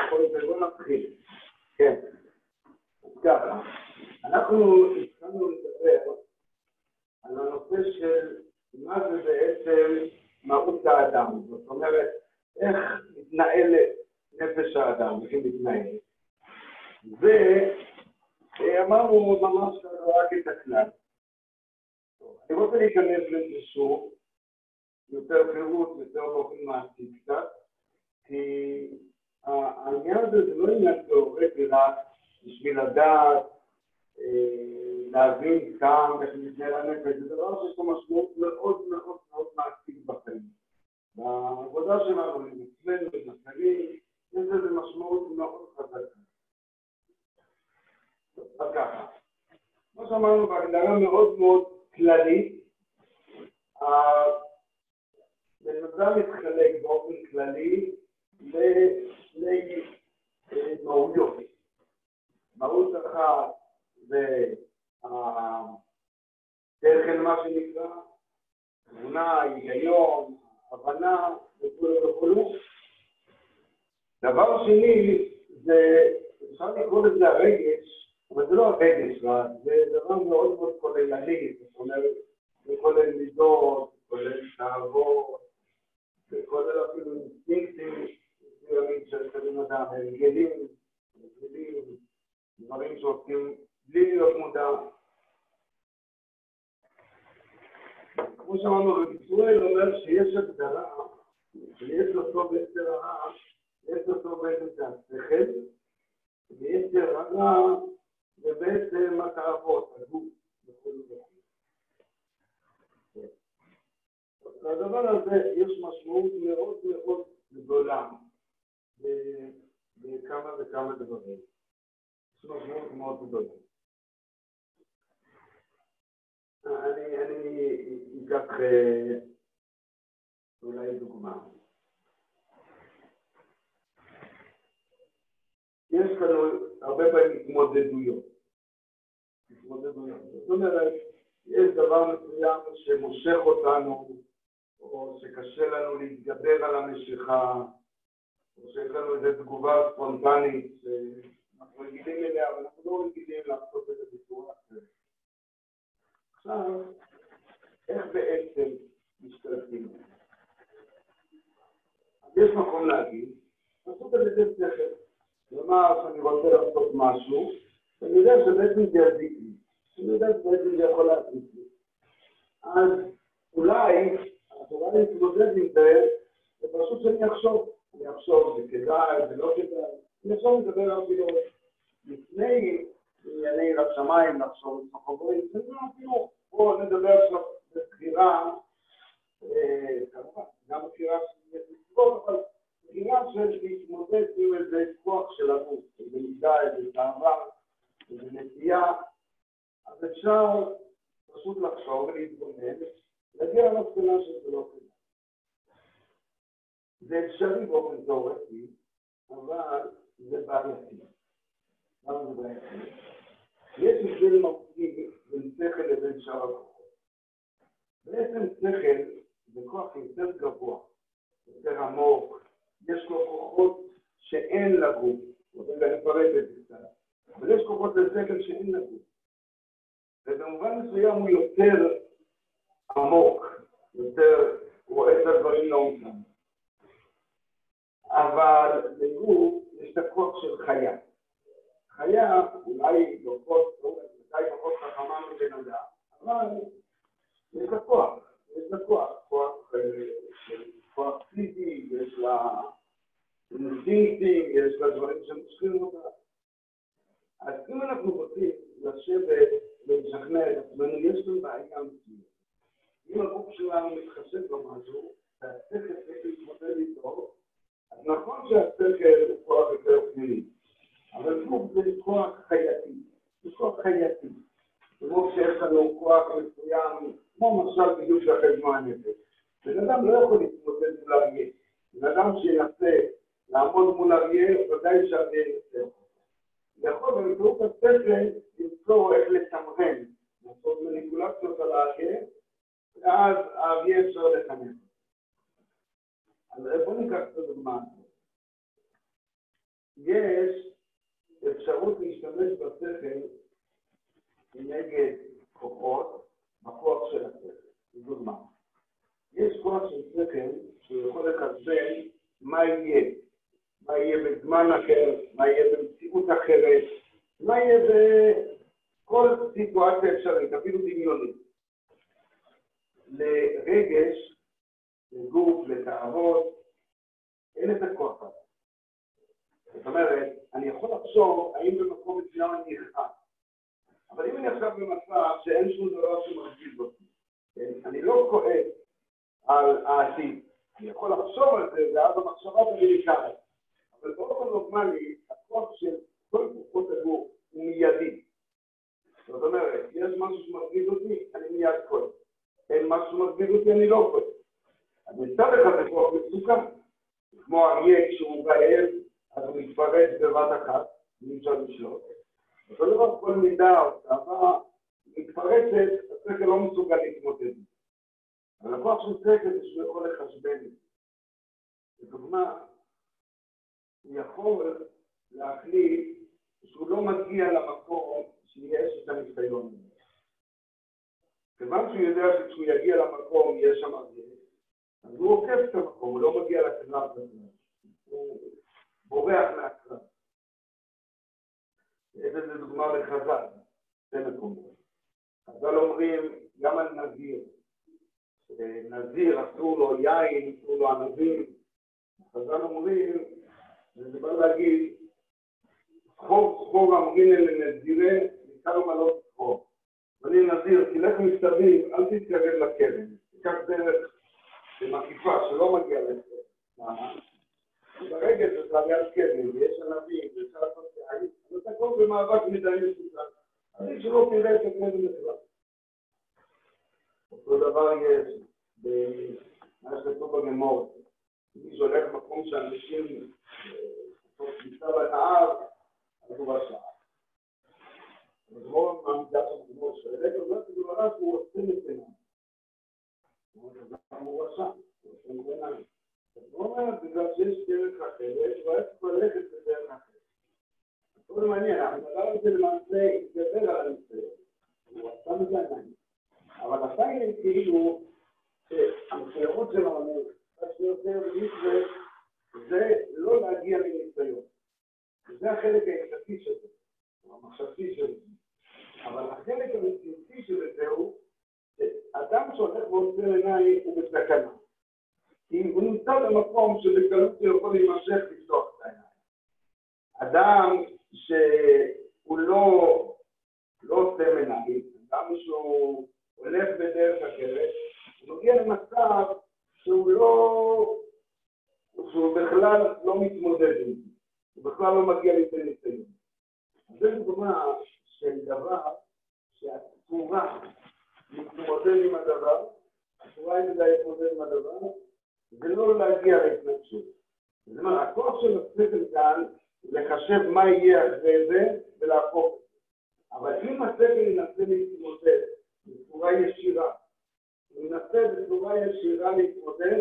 בוא נתחיל. כן. אז ככה, אנחנו התחלנו לדבר על הנושא של מה זה בעצם מהות האדם. זאת אומרת, איך מתנהל נפש האדם, איך היא מתנהלת. ואמרנו ממש רק את הכלל. אני רוצה להיכנס לזה שוב, יותר פירוט, יותר באופן מעשי קצת, כי העניין הזה זה לא עניין תיאורטי רק בשביל לדעת, להבין כאן איך מתנהל הנפש, זה דבר שיש לו משמעות מאוד מאוד מאוד מעשית בחיים. בעבודה שלנו, אצלנו, בנפגעים, יש לזה משמעות מאוד חזקה. אז ככה, כמו שאמרנו בהגדרה מאוד מאוד כללית, בן אדם מתחלק באופן כללי לשני מהויות. מהות אחת זה השכל, מה שנקרא, תבונה, היגיון, הבנה וכו' וכו'. דבר שני זה, אפשר לקרוא לזה הרגש, אבל זה לא הרגש, זה דבר מאוד מאוד כוללני, זאת אומרת, זה כולל מידות, כולל תאוות, זה כולל אפילו אינסטינקטים מסוימים של בן אדם, הרגלים, דברים שעושים בלי להיות מודע. כמו שאמרנו, רביצואל אומר שיש הגדרה, שיש אותו ביתר הרע, יש אותו בעצם את השכל, ויתר הרע זה בעצם התאוות, הגוף, וכו' וכו'. לדבר הזה יש משמעות מאוד מאוד גדולה בכמה וכמה דברים. יש משמעות מאוד גדולה. אני אקח אולי דוגמה. יש לנו הרבה פעמים התמודדויות. זאת אומרת, יש דבר מסוים שמושך אותנו, או שקשה לנו להתגבר על המשיכה, או שיש לנו איזו תגובה ספונטנית שאנחנו רגילים אליה, אבל אנחנו לא רגילים לעשות את זה בצורה אחרת. עכשיו, איך בעצם משתלטים? אז יש מקום להגיד, לעשות את זה שכל. לומר שאני רוצה לעשות משהו, ואני יודע שבעצם זה יזיק לי. אני יודע שבעצם זה יכול להזיק לי. אז אולי להתמודד עם זה, זה פשוט שאני אחשוב, זה כדאי, זה לא כדאי. אני עכשיו מדבר אפילו לפני ענייני יראת שמיים, לחשוב את מחוברים, זה לא אפילו, בואו נדבר עכשיו בבחירה, כמובן, גם בבחירה של מצוות, אבל בבחירה של להתמודד עם איזה כוח של הגוף, איזה מידה, איזה תאווה, איזה נטייה, אז אפשר פשוט לחשוב ולהתבונן, להגיע למסקנה שזה לא כדאי. זה אפשרי באופן תיאורטי, אבל זה בעייתי. למה זה בעייתי? יש הבדל מהותי בין שכל לבין שאר הכוחות. בעצם שכל זה כוח יותר גבוה, יותר עמוק, יש לו כוחות שאין לגוף, ואני אפרט את זה קצת, אבל יש כוחות לשכל שאין לגוף. ובמובן מסוים הוא יותר עמוק, יותר רואה את הדברים לעומקם. אבל לגוף יש את הכוח של חיה. חיה אולי פחות חכמה מבן אדם, אבל יש לה כוח, כוח פיזי, יש לה אינסטינקטים, יש לה דברים שמושכים אותה. אז אם אנחנו רוצים לשבת ולשכנע את עצמנו, יש לנו בעיה מסוימת. אם הגוף שלנו מתחשב במשהו, והשכל צריך להתמודד איתו, אז נכון שהשכל הוא כוח יותר פנימי, אבל גוף זה כוח חייתי, זה כוח חייתי. כמו שיש לנו כוח מסוים, כמו משל בדיוק של חשבון הנפש. בן אדם לא יכול להתמודד מול אריה. בן אדם שינסה לעמוד מול אריה, ודאי שהאריה ינסה אותו. יכול באמצעות השכל למצוא איך לתמרן, לעשות מניפולציות על האריה, ואז האריה אפשר לתמרן. אז בואו ניקח את הדוגמה הזאת. יש אפשרות להשתמש בשכל נגד כוחות בכוח של השכל. לדוגמה, יש כוח של שכל שיכול לחשבן מה יהיה. מה יהיה בזמן אחר, מה יהיה במציאות אחרת, מה יהיה בכל סיטואציה אפשרית, אפילו דמיונית. לרגש, לגוף, לתאוות, אין את הכוח הזה. זאת אומרת, אני יכול לחשוב האם במקום מסוים אני אכעס. אבל אם אני עכשיו במצב שאין שום דבר שמרגיז אותי, אני לא כועס על העתיד. אני יכול לחשוב על זה, ואז המחשבה תביא לי כעס. אבל באופן נורמלי, הכוח של כל כוחות הגוף הוא מיידי. זאת אומרת, יש משהו שמרגיז אותי, אני מיד כועס. אין משהו שמרגיז אותי, אני לא כועס. אז מצד אחד זה כוח מסוכן. כמו אריה כשהוא רעב, אז הוא מתפרץ בבת אחת, נמצא לשלוט. אותו דבר כל מידה או צעבה מתפרצת, השכל לא מסוגל להתמודד. אבל הכוח של שכל זה שהוא יכול לחשבן. לדוגמה, הוא יכול להחליט שהוא לא מגיע למקום שיש את הניסיון הזה. כיוון שהוא יודע שכשהוא יגיע למקום יש שם הרבה, אז הוא עוקף את המקום, הוא לא מגיע לקרב הזה. הוא בורח מהקרב. איזה דוגמה לחז"ל, זה מקומות. חז"ל אומרים גם על נזיר. נזיר אסור לו יין, אסור לו ענבים. חז"ל אומרים, זה בא להגיד, חור אמרין אלה נזירה, ניכר מלות חור. ואני נזיר, תלך מסביב, אל תתקרב לקרן. תיקח דרך מקיפה שלא מגיע לקרן. ברגע שאתה ליד קרן, ויש ענבים, ואפשר לעשות יין, אז אתה כל במאבק מדעי מסוכן. אז שלא תראה את הקרן בכלל. אותו דבר יש במה שכתוב בממורת. מי שהולך מקום שאנשים נמצא בנהר, אז הוא רשע. אז רוב מהמידה של הממורת שהולך, הוא אומר שהוא עושה נתנה. הוא רשע, הוא עושה נתנה. הוא אומר, בגלל שיש דרך אחרת, הוא היה צריך ללכת בדרך אחרת. זה מעניין, אנחנו נדבר על זה למעשה, התגבר על הניסיון. הוא עשה מזה עניין. אבל עדיין כאילו שהמחויבות שלנו, זה לא להגיע לניסיון. זה החלק ההתחלתי של זה, המחשבתי של זה. אבל החלק המציאותי של זה הוא, שאדם שהולך ועושה עיניים הוא בסכנה. כי הוא נמצא במקום שבקלות הוא יכול להימשך לפתוח את העיניים. אדם שהוא לא עושה עיניים, אדם שהוא הולך בדרך אחרת, הוא מגיע למצב שהוא בכלל לא מתמודד עם זה. הוא בכלל לא מגיע לזה ניסיון. זו דוגמה של דבר שהצורה להתמודד עם הדבר, הצורה היא להתמודד עם הדבר, זה לא להגיע להתנגשות. זאת אומרת, הכוח של השכל כאן לחשב מה יהיה אחרי זה ולהפוך. אבל אם השכל ינסה להתמודד בצורה ישירה, הוא ינסה בצורה ישירה להתמודד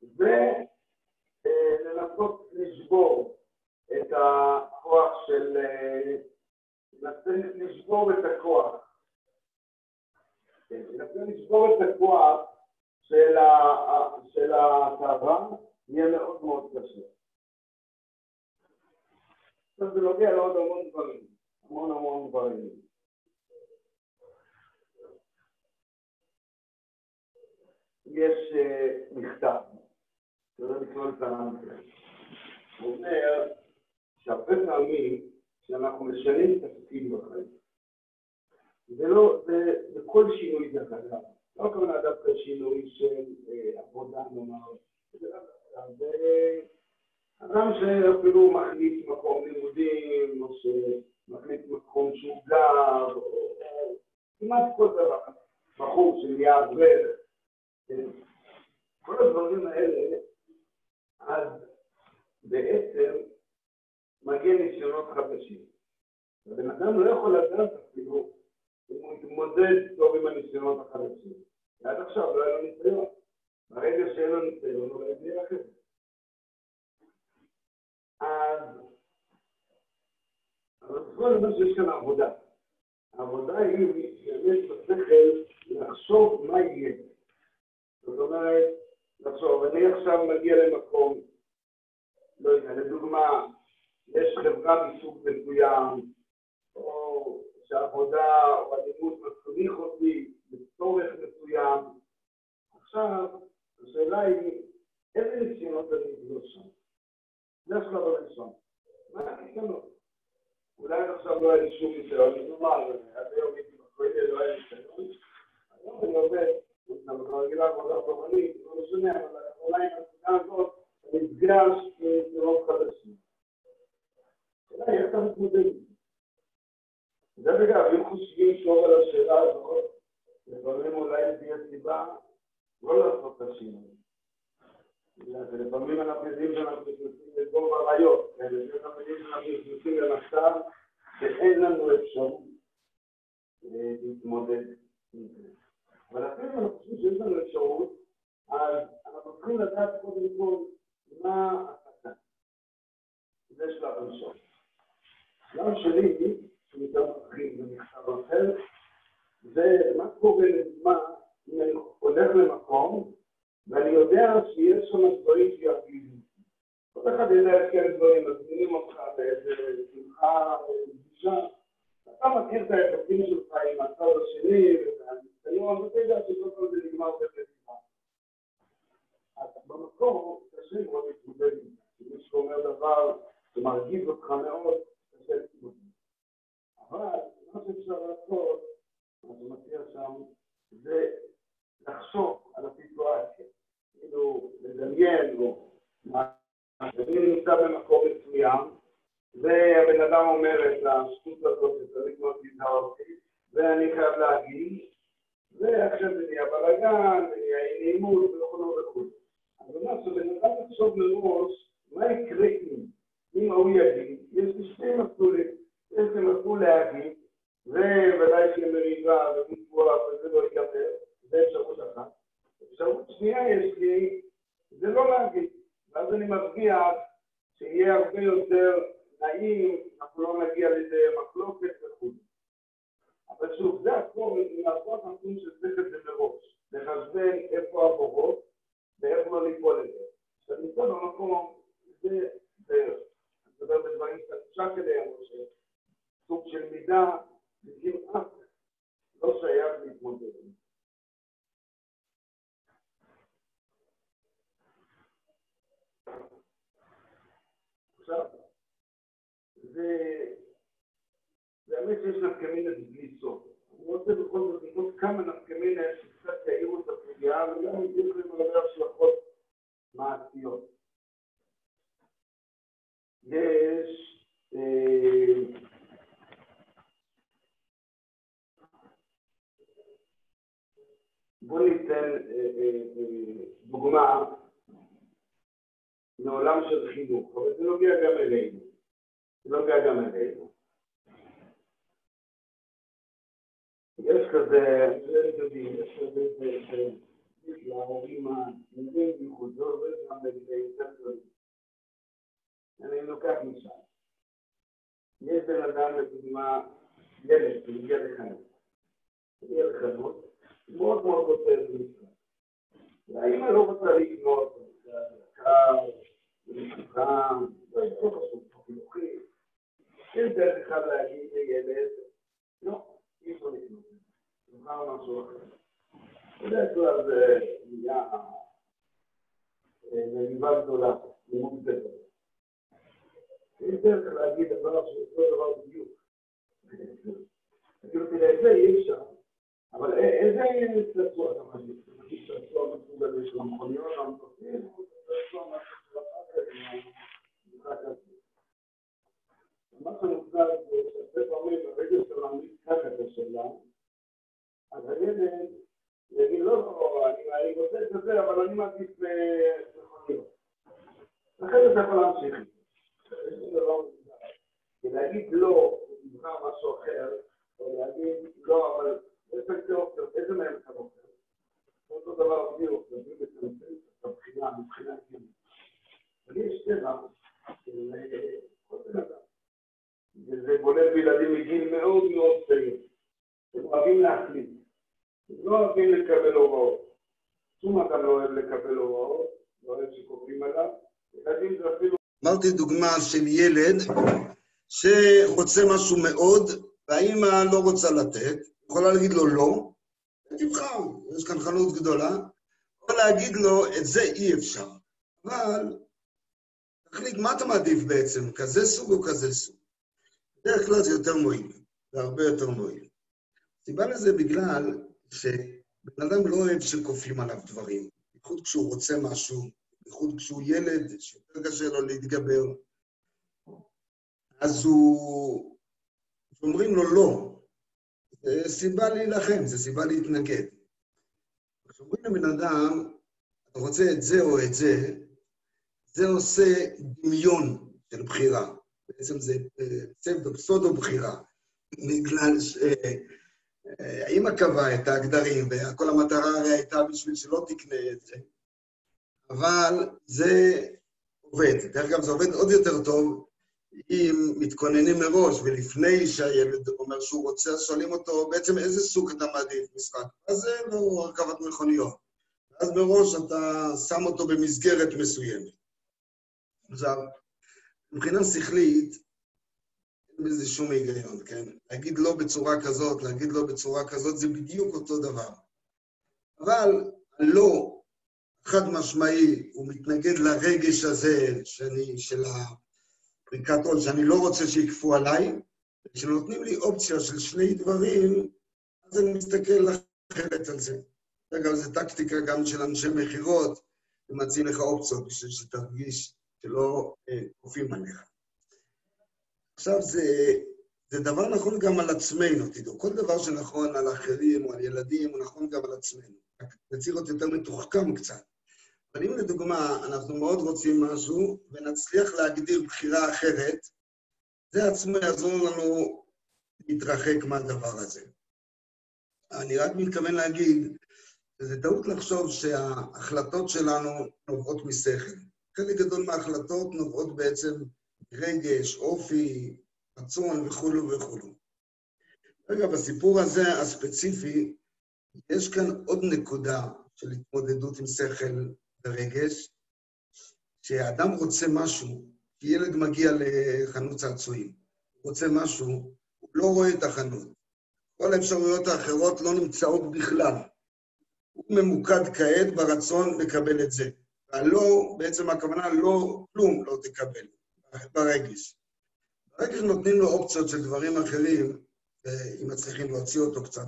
ולנסות לשבור את הכוח של, ינסה לשבור את הכוח. ינסה לשבור את הכוח של התאווה, יהיה מאוד מאוד קשה. עכשיו זה נוגע לעוד המון דברים, המון דברים. יש מכתב, שזה לקרוא את המנטרה. הוא אומר שהרבה פעמים שאנחנו משנים תפקיד בחיים. זה לא, זה כל שינוי דרך אגב. לא כמובן דווקא שינוי של עבודה נאמר. זה אדם שאפילו מחליט מקום לימודים, או שמחליט מקום שהוא גר, או כמעט כל דבר. בחור שנהיה עבר. כל הדברים האלה, אז בעצם מגיע ניסיונות חדשים. הבן אדם לא יכול לדעת אפילו אם הוא מתמודד טוב עם הניסיונות החדשים. ועד עכשיו לא היה לו ניסיון. ברגע שאין לו ניסיון, הוא לא יגיע אחרת. אז כל מה שיש כאן עבודה. העבודה היא באמת בשכל לחשוב מה יהיה. זאת אומרת, לחשוב, אני עכשיו מגיע למקום, לא יודע, לדוגמה, יש חברה מסוג מסוים, או שהעבודה או הלימוד מצריך אותי לצורך מסוים. עכשיו, השאלה היא, איזה ניסיונות אני אגלוש שם? זה השלב הראשון. מה הניסיונות? אולי עכשיו לא היה לי שום ניסיון, אני אומר, עד היום הייתי בכולל, לא היה לי ניסיון. היום אני עובד, אני רגילה עבודה תורנית, לא משנה, אבל אולי בנקודה הזאת נפגש עם ניסיונות חדשים. השאלה היא, איך אתה מתמודד? זה בגלל, אם חושבים שוב על השאלה הזאת, לפעמים אולי תהיה סיבה לא לעשות את השינוי. ולפעמים אנחנו יודעים שאנחנו נכנסים לגובה רעיות, ולפעמים אנחנו יודעים שאנחנו נכנסים למצב שאין לנו אפשרות להתמודד עם זה. אבל אפילו אנחנו חושבים שיש לנו אפשרות, אז אנחנו צריכים לדעת קודם כל מה הסכנה. זה שלב ראשון. שלב שני, שהוא יותר מתחיל במכתב אחר, זה מה קורה לדוגמה אם אני הולך למקום ואני יודע שיש שם דברים שירגיזו. כל אחד יודע כאלה דברים, מזמינים אותך באיזה שמחה פגישה. אתה מכיר את האפקטים שלך עם הצד השני והניסיון, ואתה יודע שכל כל זה נגמר בפתיחה. אז במקום קשה מאוד להתמודד עם זה. מי שאומר דבר שמרגיז אותך מאוד, קשה להתמודד. אבל מה שאפשר לעשות, מה שמציע שם, זה לחשוב על הסיטואציה. כאילו, לדמיין לו, אני נמצא במקום מסוים, והבן אדם אומר את השטות הזאת שצריך מאוד להיזהר אותי, ואני חייב להגיד, ועכשיו זה נהיה בלגן, ונהיה נעימות וכו' וכו'. אז מה שבן אדם לחשוב מראש, מה יקרה אם הוא יגיד, יש לי שני מסלולים, יש לי מסלול להגיד, וודאי שיהיה מריבה ומתבוע וזה לא ייגמר, זה אפשרות אחת. אפשרות שנייה יש לי, זה לא להגיד, ואז אני מבטיח שיהיה הרבה יותר נעים, אנחנו לא נגיע לידי מחלוקת וכו'. אבל שוב, זה הכל, לעשות נתון שצריך את זה מראש, לחשבן איפה הבורות ואיפה לא ליפול את זה. כשאתה נמצא במקום, זה, אני מדבר בדברים שאתה אליהם, או שסוג של מידה, זה כמעט לא שייך להתמודד. עכשיו, זה באמת שיש נפקמינה בלי סוף. אני רוצה בכל זאת לראות כמה נפקמינה שקצת יעירו את הפגיעה, וגם יש להם הרבה השלכות מעשיות. יש בוא ניתן דוגמה מעולם של חינוך, אבל זה נוגע גם אלינו. זה נוגע גם אלינו. יש כזה, יש כזה להורים הנדים בייחודו וגם יותר גדולים. אני לוקח משם. יש בן אדם לדוגמה ילד שמגיע לחנות. מגיע לחנות, מאוד מאוד רוצה את המשחק. והאמא לא רוצה לקנות, זה יקר, זה מסוכן, לא יש כל חשוב, חינוכי. יש דרך אחד להגיד לילד, לא, אי אפשר לקנות. זה נבחר משהו אחר. בדרך כלל זה נהיה מריבה גדולה, לימוד גדול. יש דרך להגיד דבר שאותו דבר בדיוק. כאילו תראה, את זה אי אפשר. אבל איזה צעצוע אתה מגיש? אתה מגיש צעצוע מסוג הזה של המכוניות, המטוסים, או צעצוע משהו של הפאקר, מה שנוצר זה שהרבה פעמים ברגע של להעמיד ככה את השאלה, אז הילד יגיד לא, אני רוצה את זה, אבל אני מעדיף מכוניות. לכן אתה יכול להמשיך. ולהגיד לא, נבחר משהו אחר, או להגיד לא, אבל יש לי אופציות, איזה מהם אתה בוחר? אותו דבר בדיוק, להגיד לצמצם את הבחינה, מבחינה כימית. אבל יש טבע של כל בן אדם. וזה בולט בילדים מגיל מאוד מאוד צעיר. הם אוהבים להחליט. הם לא אוהבים לקבל הוראות. שום אדם לא אוהב לקבל הוראות, לא אוהב שכופים עליו. ילדים זה אפילו... אמרתי דוגמה של ילד שרוצה משהו מאוד, והאמא לא רוצה לתת, יכולה להגיד לו לא, תבחר, יש כאן חנות גדולה, או להגיד לו, את זה אי אפשר. אבל, תחליט, מה אתה מעדיף בעצם? כזה סוג או כזה סוג? בדרך כלל זה יותר מועיל, זה הרבה יותר מועיל. סיבה לזה בגלל שבן אדם לא אוהב שכופים עליו דברים, בייחוד כשהוא רוצה משהו, בייחוד כשהוא ילד, שיותר קשה לו להתגבר, אז אומרים לו לא. זה סיבה להילחם, זה סיבה להתנגד. כשאומרים לבן אדם, אתה רוצה את זה או את זה, זה עושה דמיון של בחירה. בעצם זה פסודו בחירה. בגלל שהאמא קבעה את ההגדרים, וכל המטרה הרי הייתה בשביל שלא תקנה את זה. אבל זה עובד. דרך אגב, זה עובד עוד יותר טוב, אם מתכוננים מראש, ולפני שהילד אומר שהוא רוצה, שואלים אותו, בעצם איזה סוג אתה מעדיף משחק? אז זה לא הרכבת מכוניות. אז מראש אתה שם אותו במסגרת מסוימת. עכשיו, מבחינה שכלית, אין בזה שום היגיון, כן? להגיד לא בצורה כזאת, להגיד לא בצורה כזאת, זה בדיוק אותו דבר. אבל הלא חד משמעי, הוא מתנגד לרגש הזה של הפריקת עול, שאני לא רוצה שיקפו עליי, כשנותנים לי אופציה של שני דברים, אז אני מסתכל אחרת על זה. אגב, זו טקטיקה גם של אנשי מחירות, ומציעים לך אופציות בשביל שתרגיש שלא כופים עליך. עכשיו, זה דבר נכון גם על עצמנו, תדעו. כל דבר שנכון על אחרים או על ילדים, הוא נכון גם על עצמנו. זה צריך להיות יותר מתוחכם קצת. אבל אם לדוגמה, אנחנו מאוד רוצים משהו, ונצליח להגדיר בחירה אחרת, זה עצמו יעזור לנו להתרחק מהדבר הזה. אני רק מתכוון להגיד, שזה טעות לחשוב שההחלטות שלנו נובעות משכל. חלק גדול מההחלטות נובעות בעצם רגש, אופי, רצון וכו' וכו'. רגע, בסיפור הזה הספציפי, יש כאן עוד נקודה של התמודדות עם שכל ורגש, שהאדם רוצה משהו, כי ילד מגיע לחנות צעצועים, הוא רוצה משהו, הוא לא רואה את החנות. כל האפשרויות האחרות לא נמצאות בכלל. הוא ממוקד כעת ברצון לקבל את זה. והלא, בעצם הכוונה לא, כלום לא תקבל, ברגש. ברגש נותנים לו אופציות של דברים אחרים, אם מצליחים להוציא אותו קצת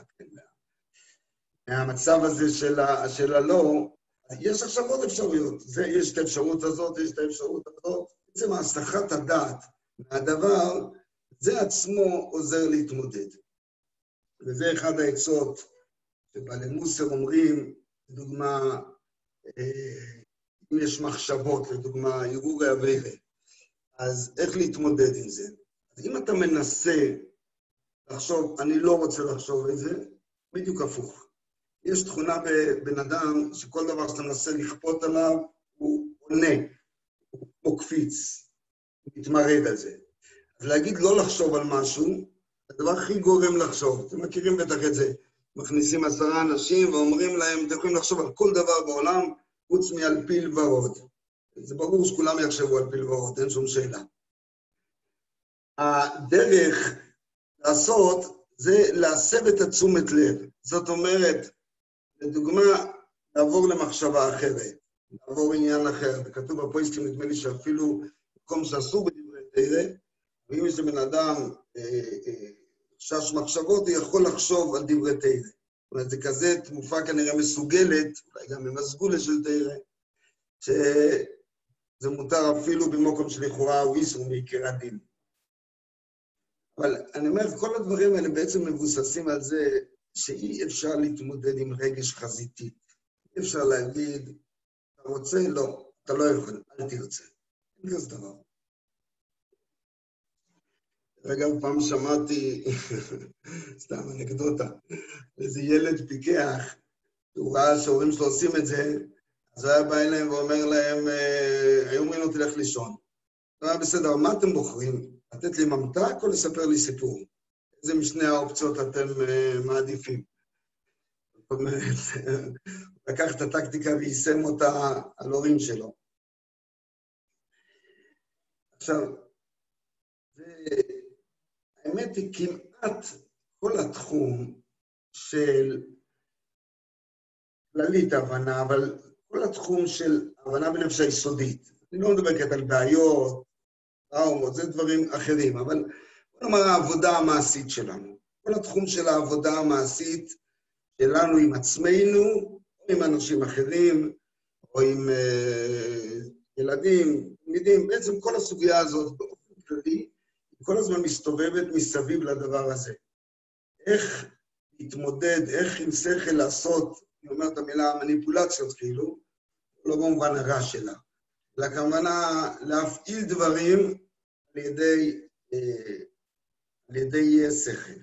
מהמצב הזה של הלא, יש עכשיו עוד אפשרויות. יש את האפשרות הזאת, יש את האפשרות הזאת. בעצם הסחת הדעת מהדבר, זה עצמו עוזר להתמודד. וזה אחד העצות שבעלי מוסר אומרים, לדוגמה, אם יש מחשבות, לדוגמה, ערעור העבירה, אז איך להתמודד עם זה? אז אם אתה מנסה לחשוב, אני לא רוצה לחשוב את זה, בדיוק הפוך. יש תכונה בבן אדם שכל דבר שאתה מנסה לכפות עליו, הוא עונה, הוא מוקפיץ, הוא מתמרד על זה. אז להגיד לא לחשוב על משהו, הדבר הכי גורם לחשוב. אתם מכירים בטח את זה. מכניסים 10 אנשים ואומרים להם, אתם יכולים לחשוב על כל דבר בעולם, חוץ מעל פיל ורוד. זה ברור שכולם יחשבו על פיל ורוד, אין שום שאלה. הדרך לעשות זה להסב את התשומת לב. זאת אומרת, לדוגמה, לעבור למחשבה אחרת, לעבור עניין אחר. וכתוב בפויסטים, נדמה לי שאפילו מקום שאסור בדברי תורה, ואם יש לבן אדם חשש מחשבות, הוא יכול לחשוב על דברי תורה. זאת אומרת, זה כזה תמופה כנראה מסוגלת, אולי גם עם הסגולה של תורה, שזה מותר אפילו במקום שלכאורה הוא איסור מעיקר הדין. אבל אני אומר, כל הדברים האלה בעצם מבוססים על זה שאי אפשר להתמודד עם רגש חזיתי. אי אפשר להגיד, אתה רוצה? לא, אתה לא יכול, אל תרצה. אין כזה דבר. אגב, פעם שמעתי, סתם אנקדוטה, איזה ילד פיקח, הוא ראה שההורים שלו עושים את זה, אז הוא היה בא אליהם ואומר להם, היו אומרים לו תלך לישון. הוא היה בסדר, מה אתם בוחרים? לתת לי ממתק או לספר לי סיפור? איזה משני האופציות אתם מעדיפים? זאת אומרת, לקח את הטקטיקה ויישם אותה על הורים שלו. עכשיו, האמת היא כמעט כל התחום של כללית הבנה, אבל כל התחום של הבנה בנפש היסודית. אני לא מדבר על בעיות, טראומות, זה דברים אחרים, אבל בוא נאמר העבודה המעשית שלנו. כל התחום של העבודה המעשית שלנו עם עצמנו, או עם אנשים אחרים, או עם ילדים, תלמידים, בעצם כל הסוגיה הזאת באופן כללי, כל הזמן מסתובבת מסביב לדבר הזה. איך להתמודד, איך עם שכל לעשות, אני אומר את המילה מניפולציות כאילו, לא במובן הרע שלה, אלא כמובן להפעיל דברים על ידי שכל.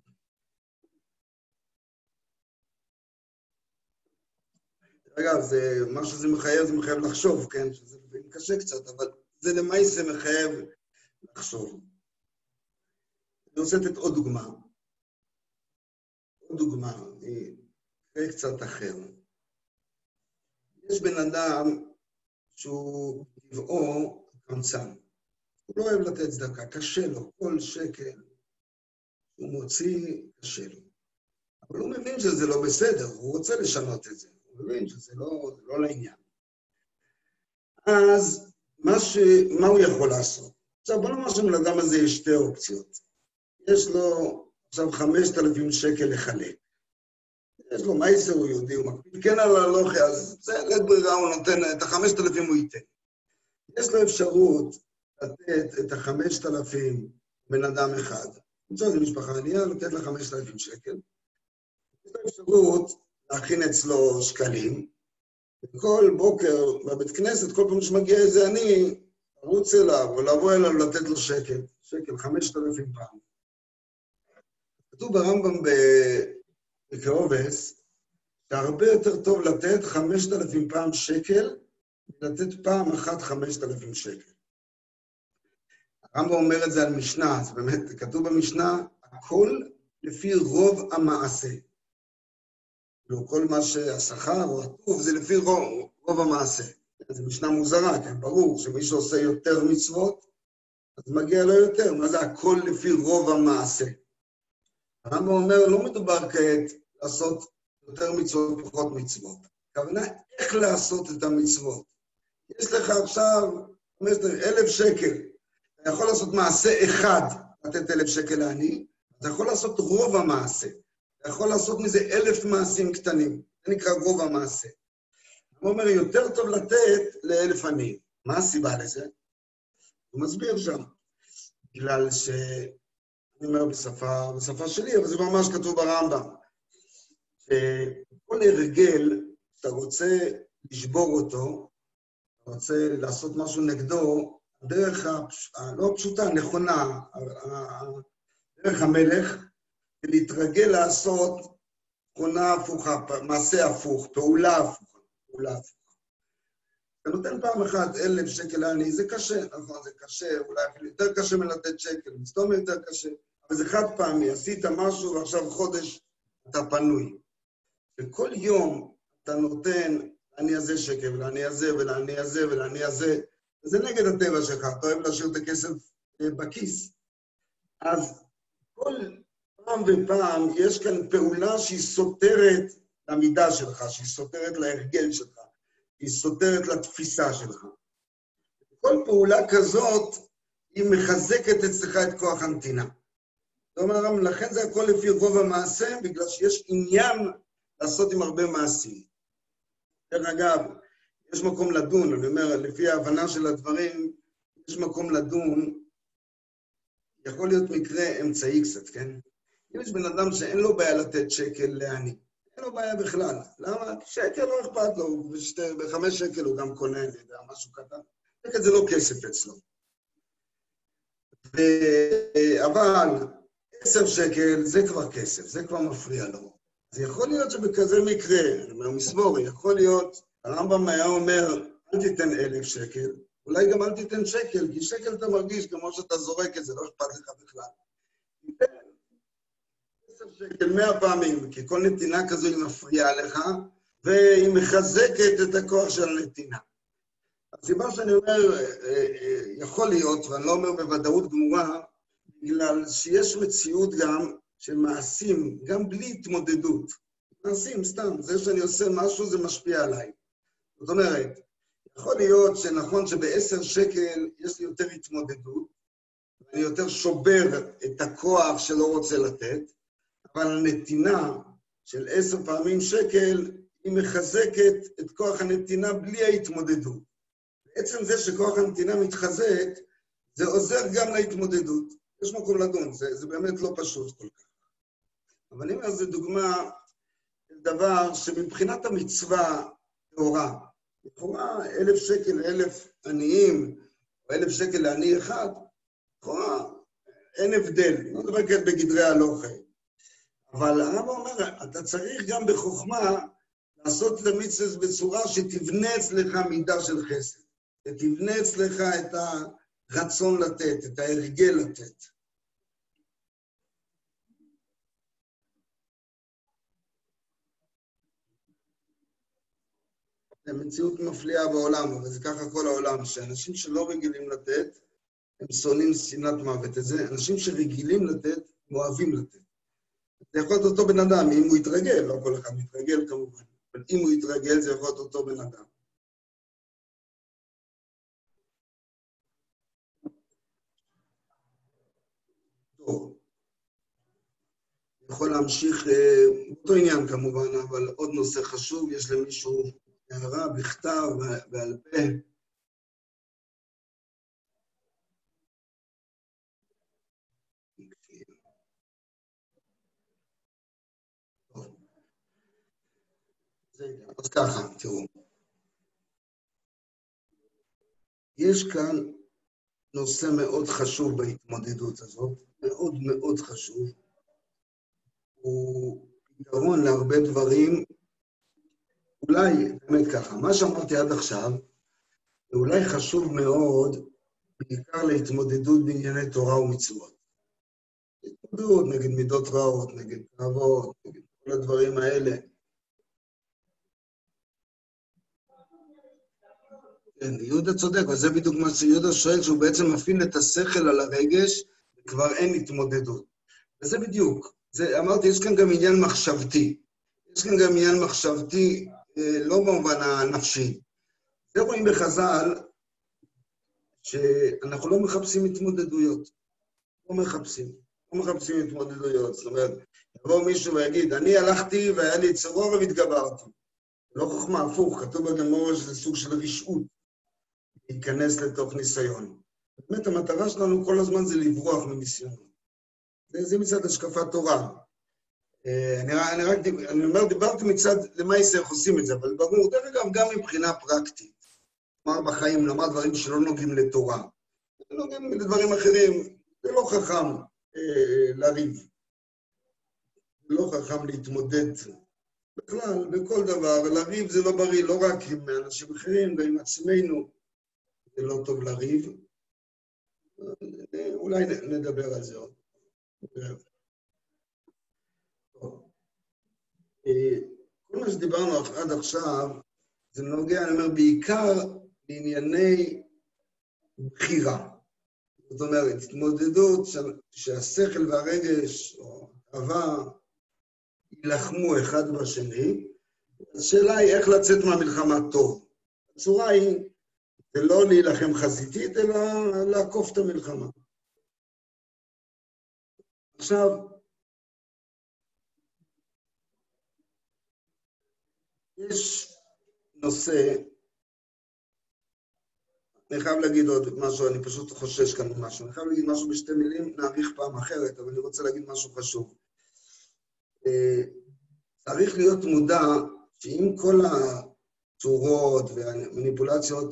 אגב, מה שזה מחייב, זה מחייב לחשוב, כן? שזה קשה קצת, אבל זה למעשה מחייב לחשוב. אני רוצה לתת עוד דוגמה. עוד דוגמה, היא קצת אחר. יש בן אדם שהוא טבעו קמצן. הוא לא אוהב לתת צדקה, קשה לו, כל שקל הוא מוציא, קשה לו. אבל הוא מבין שזה לא בסדר, הוא רוצה לשנות את זה. הוא מבין שזה לא לעניין. אז מה הוא יכול לעשות? עכשיו, בוא נאמר שבן אדם הזה יש שתי אופציות. יש לו עכשיו 5,000 שקל לחלק. יש לו מייסר, הוא יהודי, הוא מקפיד כן על הלוחי, אז זה לית ברירה, הוא נותן, את 5,000 הוא ייתן. יש לו אפשרות לתת את 5,000 בן אדם אחד. למצוא איזה משפחה ענייה, לתת לה 5,000 שקל. יש לו אפשרות להכין אצלו שקלים, וכל בוקר בבית כנסת, כל פעם שמגיע איזה אני, ארוץ אליו, או לבוא אליו לתת לו שקל, 5,000 פעם. כתוב ברמב"ם בקהובס, שהרבה יותר טוב לתת 5,000 פעם שקל, ולתת פעם אחת 5,000 שקל. הרמב"ם אומר את זה על משנה, זה באמת כתוב במשנה, הכל לפי רוב המעשה. כל מה שהשכר או הטוב זה לפי רוב המעשה. זו משנה מוזרה, כן? ברור שמי שעושה יותר מצוות, אז מגיע לו יותר. מה זה הכל לפי רוב המעשה? הרמב"ם אומר, לא מדובר כעת לעשות יותר מצוות ופחות מצוות. הכוונה, איך לעשות את המצוות? יש לך עכשיו 1,000 שקל. אתה יכול לעשות מעשה אחד, לתת 1,000 שקל לעני, אתה יכול לעשות רוב המעשה. אתה יכול לעשות מזה 1,000 מעשים קטנים. זה נקרא רוב המעשה. הוא אומר, יותר טוב לתת ל1,000 עניים. מה הסיבה לזה? הוא מסביר שם. בגלל ש... אני אומר בשפה שלי, אבל זה ממש כתוב ברמב"ם. כל הרגל, אתה רוצה לשבור אותו, אתה רוצה לעשות משהו נגדו, הדרך לא פשוטה, נכונה, דרך המלך, ולהתרגל לעשות תכונה הפוכה, מעשה הפוך, פעולה הפוכה. אתה נותן פעם אחת 1,000 שקל לעני, זה קשה, נכון, זה קשה, אולי אפילו יותר קשה מלתת שקל, מסתום יותר קשה, אבל זה חד פעמי, עשית משהו ועכשיו חודש אתה פנוי. וכל יום אתה נותן לעני הזה שקל, ולעני הזה, ולעני הזה, ולעני הזה, וזה נגד הטבע שלך, אתה אוהב להשאיר את הכסף בכיס. אז כל פעם ופעם יש כאן פעולה שהיא סותרת למידה שלך, שהיא סותרת להרגל שלך, היא סותרת לתפיסה שלך. כל פעולה כזאת היא מחזקת אצלך את כוח הנתינה. זאת אומרת, לכן זה הכל לפי רוב המעשה, בגלל שיש עניין לעשות עם הרבה מעשים. דרך אגב, יש מקום לדון, אני אומר, לפי ההבנה של הדברים, יש מקום לדון, יכול להיות מקרה אמצעי קצת, כן? אם יש בן אדם שאין לו בעיה לתת שקל לעני, אין לו בעיה בכלל. למה? שקל לא אכפת לו, ב5 שקל הוא גם קונה, אני יודע, משהו קטן. שקל זה לא כסף אצלו. אבל 10 שקל זה כבר כסף, זה כבר מפריע לו. אז יכול להיות שבכזה מקרה, אני אומר מסבור, יכול להיות, הרמב"ם היה אומר, אל תיתן 1,000 שקל, אולי גם אל תיתן שקל, כי שקל אתה מרגיש כמו שאתה זורק את זה, לא אכפת לך בכלל. תיתן 10 שקל 100 פעמים, כי כל נתינה כזו היא מפריעה לך, והיא מחזקת את הכוח של הנתינה. הסיבה שאני אומר, יכול להיות, ואני לא אומר בוודאות גמורה, בגלל שיש מציאות גם של מעשים, גם בלי התמודדות. מעשים, סתם, זה שאני עושה משהו זה משפיע עליי. זאת אומרת, יכול להיות שנכון שב10 שקל יש לי יותר התמודדות, ואני יותר שובר את הכוח שלא רוצה לתת, אבל הנתינה של 10 פעמים שקל, היא מחזקת את כוח הנתינה בלי ההתמודדות. בעצם זה שכוח הנתינה מתחזק, זה עוזר גם להתמודדות. יש מקום לדון, זה באמת לא פשוט כל כך. אבל אני אומר, זו דוגמה של דבר שמבחינת המצווה טהורה, לכאורה 1,000 שקל ל1,000 עניים, או 1,000 שקל לעני אחד, לכאורה אין הבדל, לא מדבר כאן בגדרי הלוכה. אבל הרב אומר, אתה צריך גם בחוכמה לעשות את המצווה בצורה שתבנה אצלך מידה של חסד, ותבנה אצלך את הרצון לתת, את ההרגל לתת. זו מציאות מפליאה בעולם, אבל זה ככה כל העולם, שאנשים שלא רגילים לתת, הם שונאים שנאת מוות. זה אנשים שרגילים לתת, הם אוהבים לתת. זה יכול להיות אותו בן אדם, אם הוא יתרגל, לא כל אחד מתרגל כמובן, אבל אם הוא יתרגל, זה יכול להיות אותו בן אדם. טוב. יכול להמשיך באותו עניין כמובן, אבל עוד נושא חשוב, יש למישהו הערה בכתב ועל פה. אז ככה, תראו. יש כאן נושא מאוד חשוב בהתמודדות הזאת, מאוד מאוד חשוב. הוא פתרון להרבה דברים, אולי באמת ככה, מה שאמרתי עד עכשיו, זה אולי חשוב מאוד, בעיקר להתמודדות בענייני תורה ומצוות. התמודדות נגד מידות רעות, נגד תאוות, נגד כל הדברים האלה. כן, יהודה צודק, וזה בדיוק מה שיהודה שואל, שהוא בעצם מפעיל את השכל על הרגש, וכבר אין התמודדות. וזה בדיוק. אמרתי, יש כאן גם עניין מחשבתי. יש כאן גם עניין מחשבתי, לא במובן הנפשי. זה רואים בחז"ל, שאנחנו לא מחפשים התמודדויות. לא מחפשים התמודדויות. זאת אומרת, יבוא מישהו ויגיד, אני הלכתי והיה לי צרור והתגברתי. לא חוכמה, הפוך, כתוב בגמרא שזה סוג של רשעות, להיכנס לתוך ניסיון. באמת, המטרה שלנו כל הזמן זה לברוח מניסיונות. זה מצד השקפת תורה. אני אומר, דיברתי מצד למעשה איך עושים את זה, אבל ברור, דרך אגב, גם מבחינה פרקטית. כלומר, בחיים למד דברים שלא נוגעים לתורה. נוגעים לדברים אחרים, זה לא חכם לריב. זה לא חכם להתמודד בכלל, בכל דבר, ולריב זה לא בריא, לא רק עם אנשים אחרים, גם עם עצמנו, זה לא טוב לריב. אולי נדבר על זה עוד. כל מה שדיברנו עד עכשיו, זה נוגע, אני אומר, בעיקר לענייני בחירה. זאת אומרת, התמודדות שהשכל והרגש, או אהבה, ילחמו אחד בשני. השאלה היא איך לצאת מהמלחמה טוב. הצורה היא, זה לא להילחם חזיתית, אלא לעקוף את המלחמה. עכשיו, יש נושא, אני חייב להגיד עוד משהו, אני פשוט חושש כאן משהו. אני חייב להגיד משהו בשתי מילים, נאריך פעם אחרת, אבל אני רוצה להגיד משהו חשוב. צריך להיות מודע שעם כל הצורות והמניפולציות,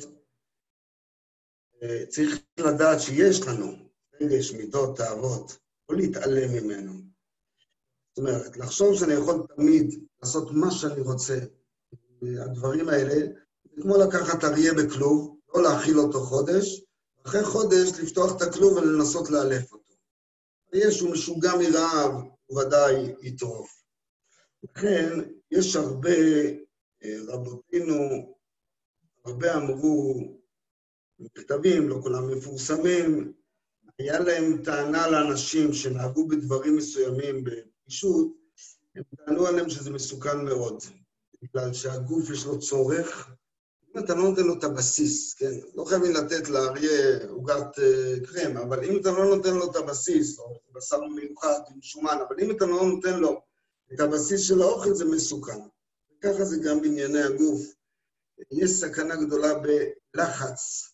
צריך לדעת שיש לנו רגש, מידות, תאוות, לא להתעלם ממנו. זאת אומרת, לחשוב שאני יכול תמיד לעשות מה שאני רוצה, הדברים האלה, זה כמו לקחת אריה בכלוב, לא לא להאכיל אותו חודש, אחרי חודש לפתוח את הכלוב ולנסות לאלף אותו. יש הוא משוגע מרעב, הוא ודאי יטרוף. לכן יש הרבה, רבותינו, הרבה אמרו, מכתבים, לא כולם מפורסמים, היה להם טענה לאנשים שנהגו בדברים מסוימים בפגישות, הם טענו עליהם שזה מסוכן מאוד, בגלל שהגוף יש לו צורך, אם אתה לא נותן לו את הבסיס, כן? לא חייבים לתת לאריה עוגת קרם, אבל אם אתה לא נותן לו את הבסיס, או בשר מיוחד עם שומן, אבל אם אתה לא נותן לו את הבסיס של האוכל, זה מסוכן. וככה זה גם בענייני הגוף. יש סכנה גדולה בלחץ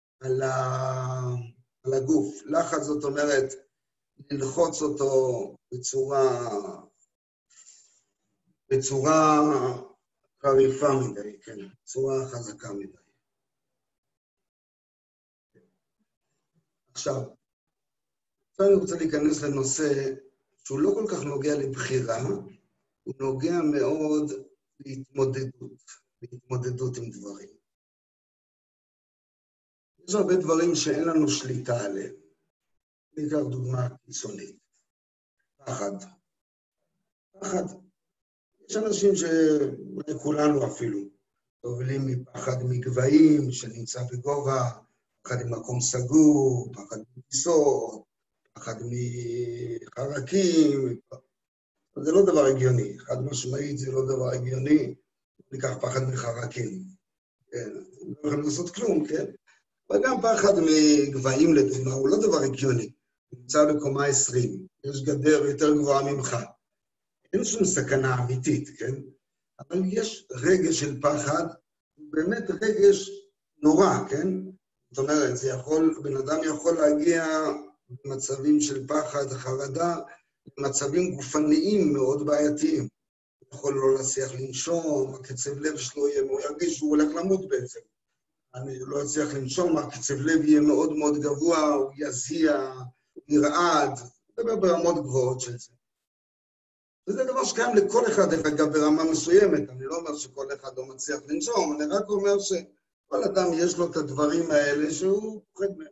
על הגוף. לחץ זאת אומרת, ללחוץ אותו בצורה חריפה מדי, כן, בצורה חזקה מדי. עכשיו אני רוצה להיכנס לנושא שהוא לא כל כך נוגע לבחירה, הוא נוגע מאוד להתמודדות עם דברים. יש הרבה דברים שאין לנו שליטה עליהם. ניקח דוגמה קיצונית. פחד. יש אנשים שכולנו אפילו סובלים מפחד מגבהים, שנמצא בגובה, פחד ממקום סגור, פחד מטיסות, פחד מחרקים. זה לא דבר הגיוני, חד משמעית זה לא דבר הגיוני, ניקח פחד מחרקים. כן, לא יכולים לעשות כלום, כן? וגם פחד מגבהים לדוגמה, הוא לא דבר הגיוני. נמצא בקומה 20, יש גדר יותר גבוהה ממך. אין שום סכנה אמיתית, כן? אבל יש רגש של פחד, באמת רגש נורא, כן? זאת אומרת, בן אדם יכול להגיע במצבים של פחד, חרדה, במצבים גופניים מאוד בעייתיים. הוא יכול לא להצליח לנשום, הקצב לב שלו יהיה, הוא ירגיש שהוא הולך למות בעצם. אני לא אצליח לנשום, הקצב לב יהיה מאוד מאוד גבוה, הוא יזיע, הוא ירעד, זה ברמות גבוהות של זה. וזה דבר שקיים לכל אחד, אגב, ברמה מסוימת. אני לא אומר שכל אחד לא מצליח לנשום, אני רק אומר שכל אדם יש לו את הדברים האלה שהוא פוחד מהם.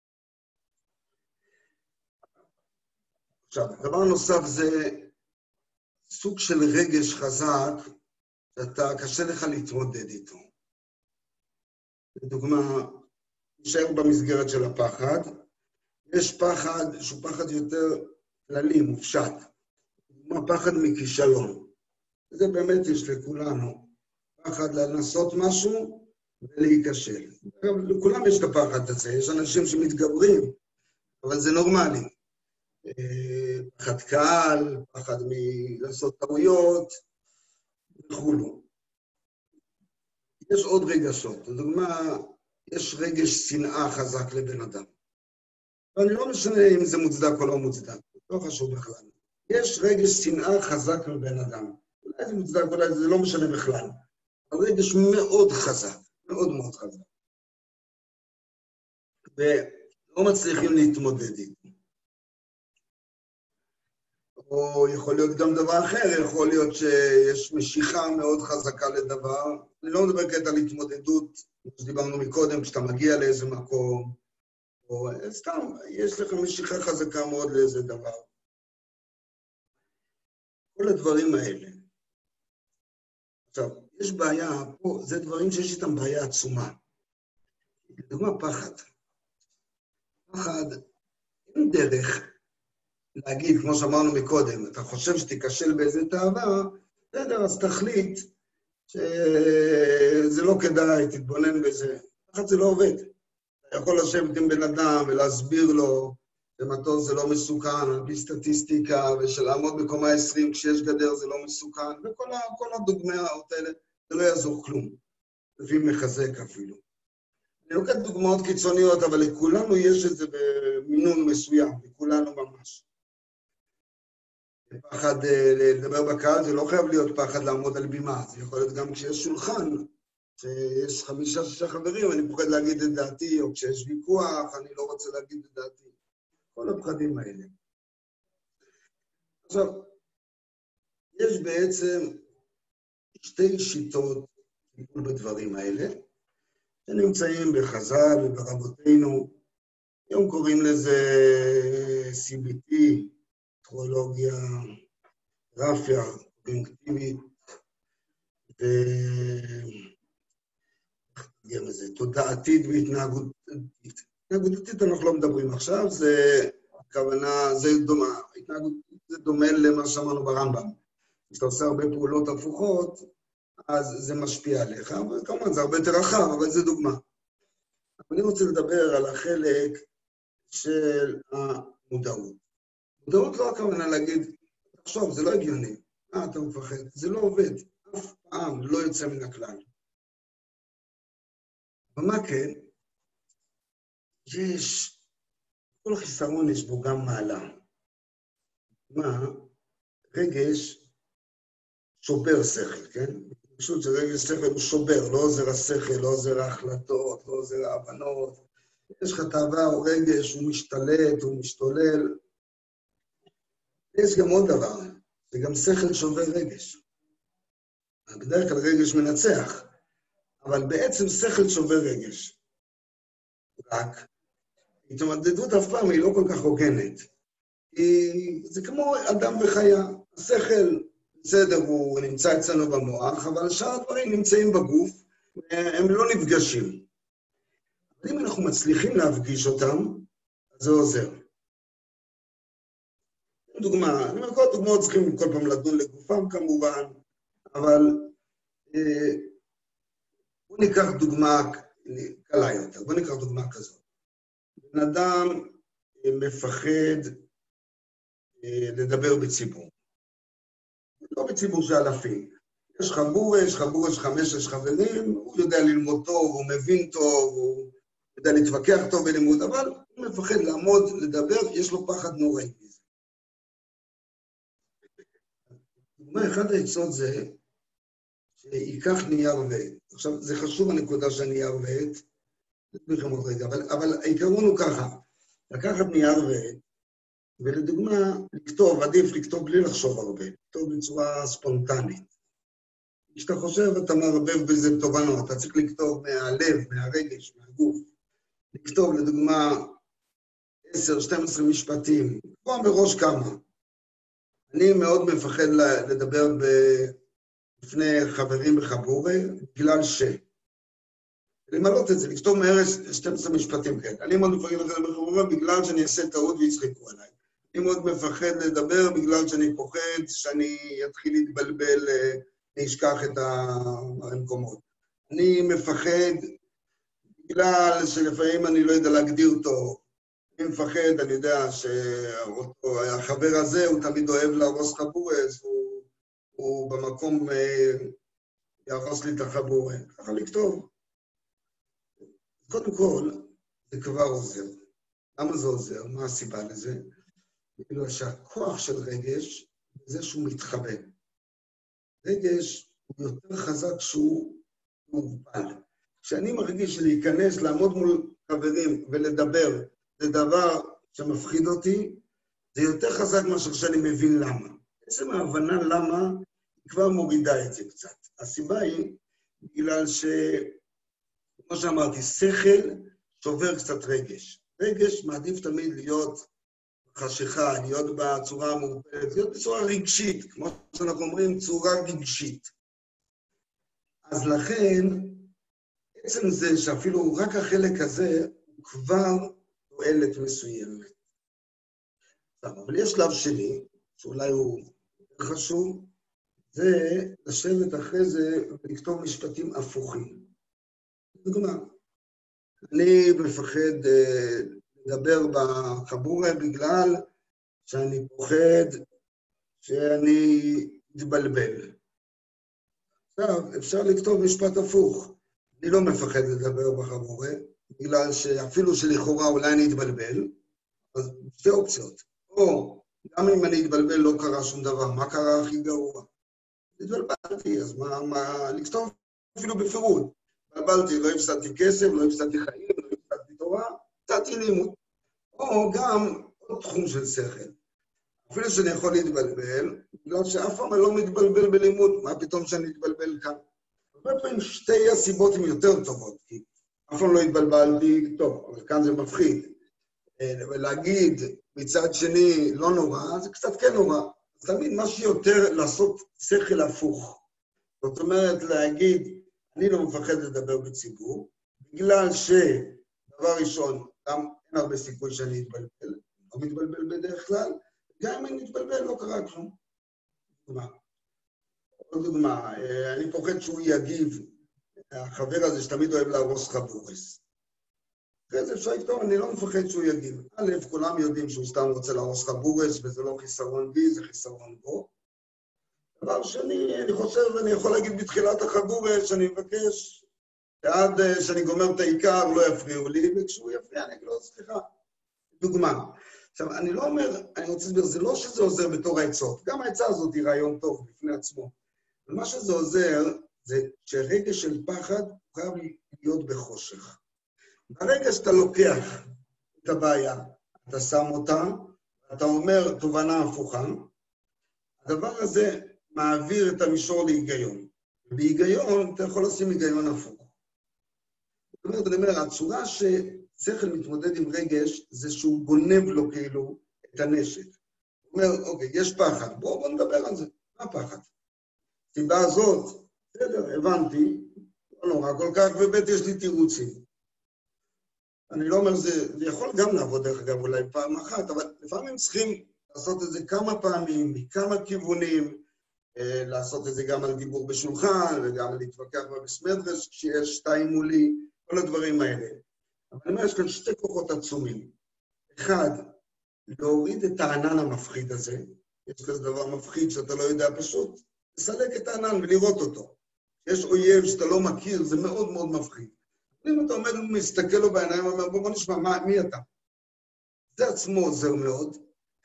עכשיו, דבר נוסף זה סוג של רגש חזק, שאתה קשה לך להתמודד איתו. לדוגמה, נשאר במסגרת של הפחד, יש פחד שהוא פחד יותר כללי, מופשט. פחד מכישלון. זה באמת יש לכולנו. פחד לנסות משהו ולהיכשל. לכולם יש את הפחד הזה, יש אנשים שמתגברים, אבל זה נורמלי. פחד קהל, פחד מלעשות טעויות, וכולו. יש עוד רגשות. לדוגמה, יש רגש שנאה חזק לבן אדם. ואני לא משנה אם זה מוצדק או לא מוצדק, לא חשוב בכלל. יש רגש שנאה חזק לבן אדם. אולי זה מוצדק, אולי זה לא משנה בכלל. אבל רגש מאוד חזק, מאוד מאוד חזק. ולא מצליחים להתמודד איתו. או יכול להיות גם דבר אחר, יכול להיות שיש משיכה מאוד חזקה לדבר. אני לא מדבר כעת על התמודדות, כמו שדיברנו מקודם, כשאתה מגיע לאיזה מקום, או סתם, יש לך משיכה חזקה מאוד לאיזה דבר. כל הדברים האלה. עכשיו, יש בעיה פה, זה דברים שיש איתם בעיה עצומה. לדוגמה, פחד. פחד, אין דרך להגיד, כמו שאמרנו מקודם, אתה חושב שתיכשל באיזה תאווה, בסדר, אז תחליט שזה לא כדאי, תתבונן בזה. פחד זה לא עובד. אתה יכול לשבת עם בן אדם ולהסביר לו, שמטוס זה לא מסוכן, על פי סטטיסטיקה, ושלעמוד בקומה 20 כשיש גדר זה לא מסוכן, וכל הדוגמאות האלה, זה לא יעזור כלום. לפי מחזק אפילו. אני לוקח דוגמאות קיצוניות, אבל לכולנו יש את זה במינון מסוים, לכולנו ממש. פחד לדבר בקהל, זה לא חייב להיות פחד לעמוד על בימה, זה יכול להיות גם כשיש שולחן, שיש 5-6 חברים, אני פוחד להגיד את דעתי, או כשיש ויכוח, אני לא רוצה להגיד את דעתי. כל הפחדים האלה. עכשיו, יש בעצם 2 שיטות טיפול בדברים האלה. שנמצאים בחז"ל וברבותינו. היום קוראים לזה CBT, אסטרולוגיה, גרפיה, קוגניטיבית, תודעתית והתנהגותית. התנהגותית אנחנו לא מדברים עכשיו, זה הכוונה, זה דומה. התנהגותית זה דומה למה שאמרנו ברמב"ם. כשאתה עושה הרבה פעולות הפוכות, אז זה משפיע עליך, וכמובן זה הרבה יותר רחב, אבל זה דוגמה. אני רוצה לדבר על החלק של המודעות. מודעות לא הכוונה להגיד, תחשוב, זה לא הגיוני. אתה מפחד? זה לא עובד. אף פעם לא יוצא מן הכלל. ומה כן? כל חיסרון יש בו גם מעלה. מה? רגש שובר שכל, כן? פשוט שרגש שכל הוא שובר, לא עוזר השכל, לא עוזר ההחלטות, לא עוזר ההבנות. יש לך תאווה או רגש, הוא משתלט, הוא משתולל. יש גם עוד דבר, זה גם שכל שובר רגש. בדרך כלל רגש מנצח, אבל בעצם שכל שובר רגש. רק, התמודדות אף פעם היא לא כל כך הוגנת. זה כמו אדם וחיה. השכל, בסדר, הוא נמצא אצלנו במוח, אבל שאר הדברים נמצאים בגוף, הם לא נפגשים. אבל אם אנחנו מצליחים להפגיש אותם, אז זה עוזר. דוגמה, אני אומר, כל הדוגמאות צריכים כל פעם לדון לגופם כמובן, אבל בוא ניקח דוגמה קלה יותר, בוא ניקח דוגמה כזאת. בן אדם מפחד לדבר בציבור. לא בציבור של אלפים. יש חבורה, יש 5-6 חברים, הוא יודע ללמוד טוב, הוא מבין טוב, הוא יודע להתווכח טוב בלימוד, אבל הוא מפחד לעמוד, לדבר, יש לו פחד נוראי מזה. דוגמה, אחד העצות זה שיקח נייר ועט. עכשיו, זה חשוב הנקודה של הנייר ועט, אבל העיקרון הוא ככה, לקחת נייר ועט, ולדוגמה, לכתוב, עדיף לכתוב בלי לחשוב הרבה, לכתוב בצורה ספונטנית. כשאתה חושב, אתה מערבב בזה תובנות, אתה צריך לכתוב מהלב, מהרגש, מהגוף. לכתוב, לדוגמה, 10-12 משפטים, כבר מראש כמה. אני מאוד מפחד לדבר בפני חברים בחבורה, בגלל למלות את זה, לכתוב מהר 12 משפטים כאלה. אני מאוד מפחד לדבר בחבורה בגלל שאני אעשה טעות ויצחקו עליי. אני מאוד מפחד לדבר בגלל שאני פוחד שאני אתחיל להתבלבל, אני אשכח את המקומות. אני מפחד בגלל שלפעמים אני לא יודע להגדיר אותו. אני מפחד, אני יודע שהחבר הזה הוא תמיד אוהב להרוס חבורה, אז הוא במקום יהרוס לי את החבורה. ככה לכתוב. קודם כל, זה כבר עוזר. למה זה עוזר? מה הסיבה לזה? בגלל שהכוח של רגש זה שהוא מתחבא. רגש הוא יותר חזק שהוא מוגבל. כשאני מרגיש להיכנס, לעמוד מול חברים ולדבר, זה דבר שמפחיד אותי, זה יותר חזק מאשר שאני מבין למה. בעצם ההבנה למה היא כבר מורידה את זה קצת. הסיבה היא בגלל כמו שאמרתי, שכל שובר קצת רגש. רגש מעדיף תמיד להיות חשיכה, להיות בצורה המורפלת, להיות בצורה רגשית, כמו שאנחנו אומרים, צורה רגשית. אז לכן, בעצם זה שאפילו רק החלק הזה הוא כבר תועלת מסוימת. אבל יש שלב שני, שאולי הוא חשוב, זה לשבת אחרי זה ולכתוב משפטים הפוכים. דוגמה, אני מפחד לדבר בחבורה בגלל שאני פוחד שאני אתבלבל. עכשיו, אפשר לכתוב משפט הפוך. אני לא מפחד לדבר בחבורה, בגלל שאפילו שלכאורה אולי אני אתבלבל, אז שתי אופציות. או, גם אם אני אתבלבל לא קרה שום דבר, מה קרה הכי גרוע? התבלבלתי, אז מה לכתוב אפילו בפירוט. התבלבלתי, לא הפסדתי כסף, לא הפסדתי חיים, לא הפסדתי תורה, הפסדתי לימוד. או גם עוד תחום של שכל. אפילו שאני יכול להתבלבל, בגלל שאף פעם אני לא מתבלבל בלימוד, מה פתאום שאני אתבלבל כאן? הרבה פעמים שתי הסיבות הן יותר טובות, כי אף פעם לא התבלבלתי, טוב, אבל כאן זה מפחיד. ולהגיד מצד שני לא נורא, זה קצת כן נורא. אז תמיד מה שיותר לעשות שכל הפוך. זאת אומרת להגיד, אני לא מפחד לדבר בציבור, בגלל שדבר ראשון, גם אין הרבה סיכוי שאני אתבלבל, לא מתבלבל בדרך כלל, גם אם אני מתבלבל לא קרה כלום. עוד דוגמה, אני פוחד שהוא יגיב, החבר הזה שתמיד אוהב להרוס חבורס. אחרי זה אפשר לכתוב, אני לא מפחד שהוא יגיב. א', כולם יודעים שהוא סתם רוצה להרוס חבורס, וזה לא חיסרון בי, זה חיסרון בו. דבר שני, אני חושב, ואני יכול להגיד בתחילת החבורס, שאני מבקש, שעד שאני גומר את העיקר, לא יפריעו לי, וכשהוא יפריע, אני אגיד לו, סליחה. דוגמה. עכשיו, אני לא אומר, אני רוצה להסביר, זה לא שזה עוזר בתור העצות. גם העצה הזאת היא רעיון טוב בפני עצמו. אבל מה שזה עוזר, זה שרגש של פחד חייב להיות בחושך. ברגע שאתה לוקח את הבעיה, אתה שם אותה, אתה אומר תובנה הפוכה, הדבר הזה מעביר את המישור להיגיון. בהיגיון אתה יכול לשים היגיון הפוך. זאת אומרת, אני אומר, הצורה ששכל מתמודד עם רגש, זה שהוא גונב לו כאילו את הנשק. הוא אומר, אוקיי, יש פחד, בואו נדבר על זה. מה פחד? סיבה הזאת, בסדר, הבנתי, לא נורא כל כך, ובית יש לי תירוצים. אני לא אומר, זה יכול גם לעבוד דרך אגב אולי פעם אחת, אבל לפעמים צריכים לעשות את זה כמה פעמים, מכמה כיוונים, לעשות את זה גם על דיבור בשולחן, וגם להתווכח במסמדרש, כשיש שתיים מולי, כל הדברים האלה. אבל אני אומר, יש כאן שתי כוחות עצומים. אחד, להוריד את הענן המפחיד הזה, יש כזה דבר מפחיד שאתה לא יודע פשוט, לסלק את הענן ולראות אותו. יש אויב שאתה לא מכיר, זה מאוד מאוד מפחיד. אם אתה עומד ומסתכל לו בעיניים, אומר, בוא נשמע, מי אתה? זה עצמו עוזר מאוד,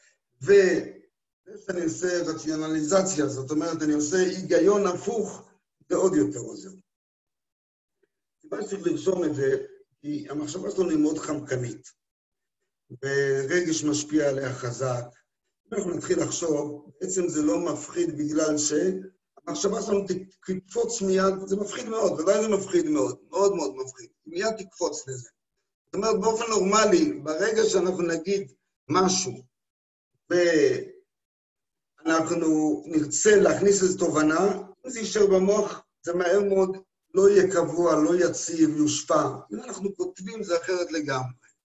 ואני עושה רציונליזציה, זאת אומרת, אני עושה היגיון הפוך, זה עוד יותר עוזר. סיבה שצריך לרשום את זה, כי המחשבה שלנו היא מאוד חמקנית, ורגש משפיע עליה חזק. אם אנחנו נתחיל לחשוב, בעצם זה לא מפחיד בגלל המחשבה שלנו תקפוץ מיד, זה מפחיד מאוד, ודאי זה מפחיד מאוד, מאוד מאוד מפחיד. מיד תקפוץ לזה. זאת אומרת, באופן נורמלי, ברגע שאנחנו נגיד משהו, ואנחנו נרצה להכניס איזו תובנה, אם זה יישאר במוח, זה מהר מאוד לא יהיה קבוע, לא יציב, יושפע. אם אנחנו כותבים, זה אחרת לגמרי.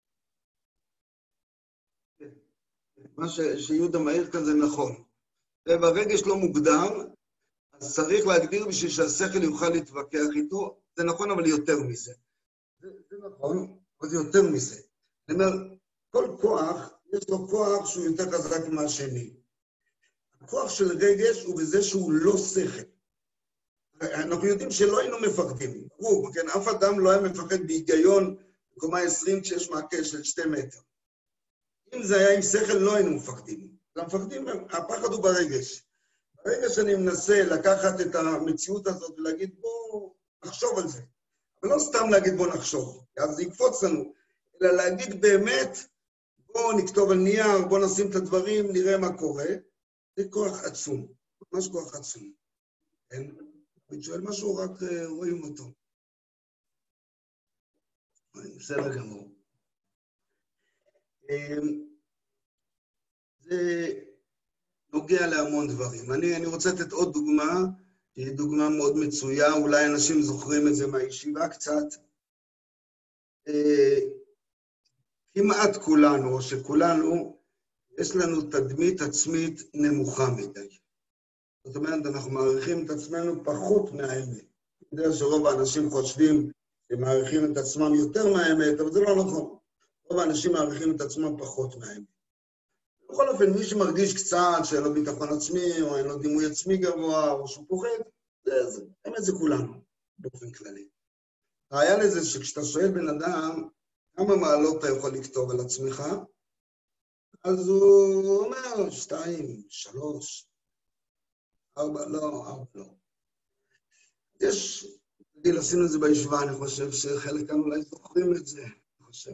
מה שיהודה מהיר כאן זה נכון. וברגע שלא מוגדר, אז צריך להגדיר בשביל שהשכל יוכל להתווכח איתו, זה נכון, אבל יותר מזה. זה נכון, אבל זה יותר מזה. אני אומר, כל כוח, יש לו כוח שהוא יותר חזק מהשני. הכוח של רגש הוא בזה שהוא לא שכל. אנחנו יודעים שלא היינו מפחדים. ברור, כן, אף אדם לא היה מפחד בהיגיון בקומה 20 כשיש מעקה של 2 מטר. אם זה היה עם שכל, לא היינו מפחדים. המפחדים, הפחד הוא ברגש. ברגע שאני מנסה לקחת את המציאות הזאת ולהגיד, בוא נחשוב על זה. אבל לא סתם להגיד בוא נחשוב, אז זה יקפוץ לנו, אלא להגיד באמת, בוא נכתוב על נייר, בוא נשים את הדברים, נראה מה קורה. זה כוח עצום, ממש כוח עצום. כן? אני שואל משהו, רק רואים אותו. בסדר גמור. זה נוגע להמון דברים. אני רוצה לתת עוד דוגמה, שהיא דוגמה מאוד מצויה, אולי אנשים זוכרים את זה מהישיבה קצת. כמעט כולנו, או שכולנו, יש לנו תדמית עצמית נמוכה מדי. זאת אומרת, אנחנו מעריכים את עצמנו פחות מהאמת. אני יודע שרוב האנשים חושבים שמעריכים את עצמם יותר מהאמת, אבל זה לא נכון. רוב האנשים מעריכים את עצמם פחות מהאמת. בכל אופן, מי שמרגיש קצת שאין לו ביטחון עצמי, או אין לו דימוי עצמי גבוה, או שהוא פוחד, האמת זה כולנו, באופן כללי. הרעיה לזה שכשאתה שואל בן אדם, כמה מעלות אתה יכול לכתוב על עצמך, אז הוא אומר, 2, 3, 4, לא. יש, עשינו את זה בישיבה, אני חושב שחלק כאן אולי זוכרים את זה, אני חושב,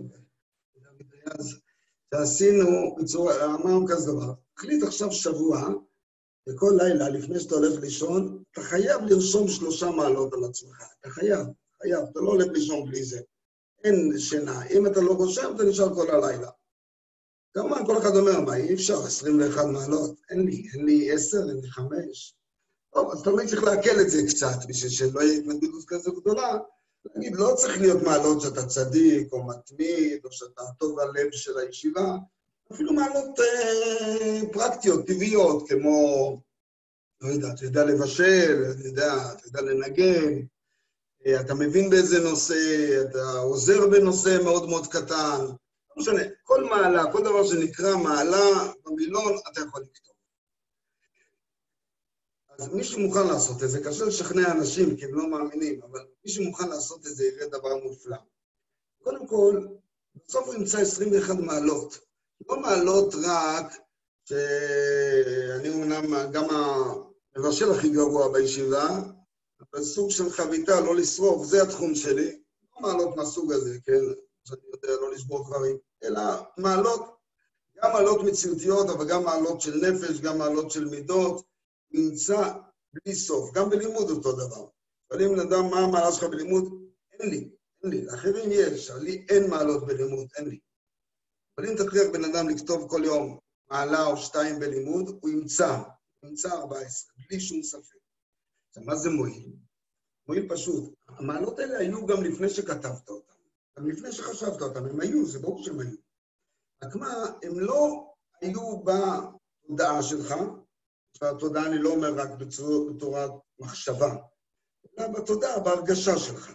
שעשינו, אמרנו כזה דבר, תחליט עכשיו שבוע, וכל לילה, לפני שאתה הולך לישון, אתה חייב לרשום 3 מעלות על עצמך, אתה חייב, אתה לא הולך לישון בלי זה. אין שינה. אם אתה לא רושם, אתה נשאר כל הלילה. כמובן, כל אחד אומר, מה, אי אפשר, 21 מעלות, אין לי 10, אין לי 5. טוב, אז תמיד צריך להקל את זה קצת, בשביל שלא יהיה התנגדות כזו גדולה. להגיד, לא צריך להיות מעלות שאתה צדיק, או מתמיד, או שאתה טוב הלב של הישיבה. אפילו מעלות פרקטיות, טבעיות, כמו, לא יודע, אתה יודע לבשל, אתה יודע לנגן, אתה מבין באיזה נושא, אתה עוזר בנושא מאוד מאוד קטן. לא משנה, כל מעלה, כל דבר שנקרא מעלה במילון, אתה יכול לכתוב. אז מישהו מוכן לעשות את זה, קשה לשכנע אנשים, כי הם לא מאמינים, אבל מישהו מוכן לעשות את זה, יראה דבר מופלא. קודם כל, בסוף הוא ימצא 21 מעלות. לא מעלות רק שאני אומנם גם המבשל הכי גרוע בישיבה, אבל סוג של חביתה, לא לשרוף, זה התחום שלי. לא מעלות מהסוג הזה, כן? שאני יודע לא לשבור דברים, אלא מעלות, גם מעלות מציאותיות, אבל גם מעלות של נפש, גם מעלות של מידות, נמצא בלי סוף, גם בלימוד אותו דבר. אבל אם נדע מה המעלה שלך בלימוד, אין לי. לאחרים יש, לי אין מעלות בלימוד, אין לי. אבל אם תכריח בן אדם לכתוב כל יום מעלה או 2 בלימוד, הוא ימצא 14, בלי שום ספק. עכשיו, מה זה מועיל? מועיל פשוט. המעלות האלה היו גם לפני שכתבת אותם. גם לפני שחשבת אותם, הם היו, זה ברור שהם היו. רק מה, הם לא היו בתודעה שלך, והתודעה אני לא אומר רק בתורת מחשבה, אלא בתודעה, בהרגשה שלך.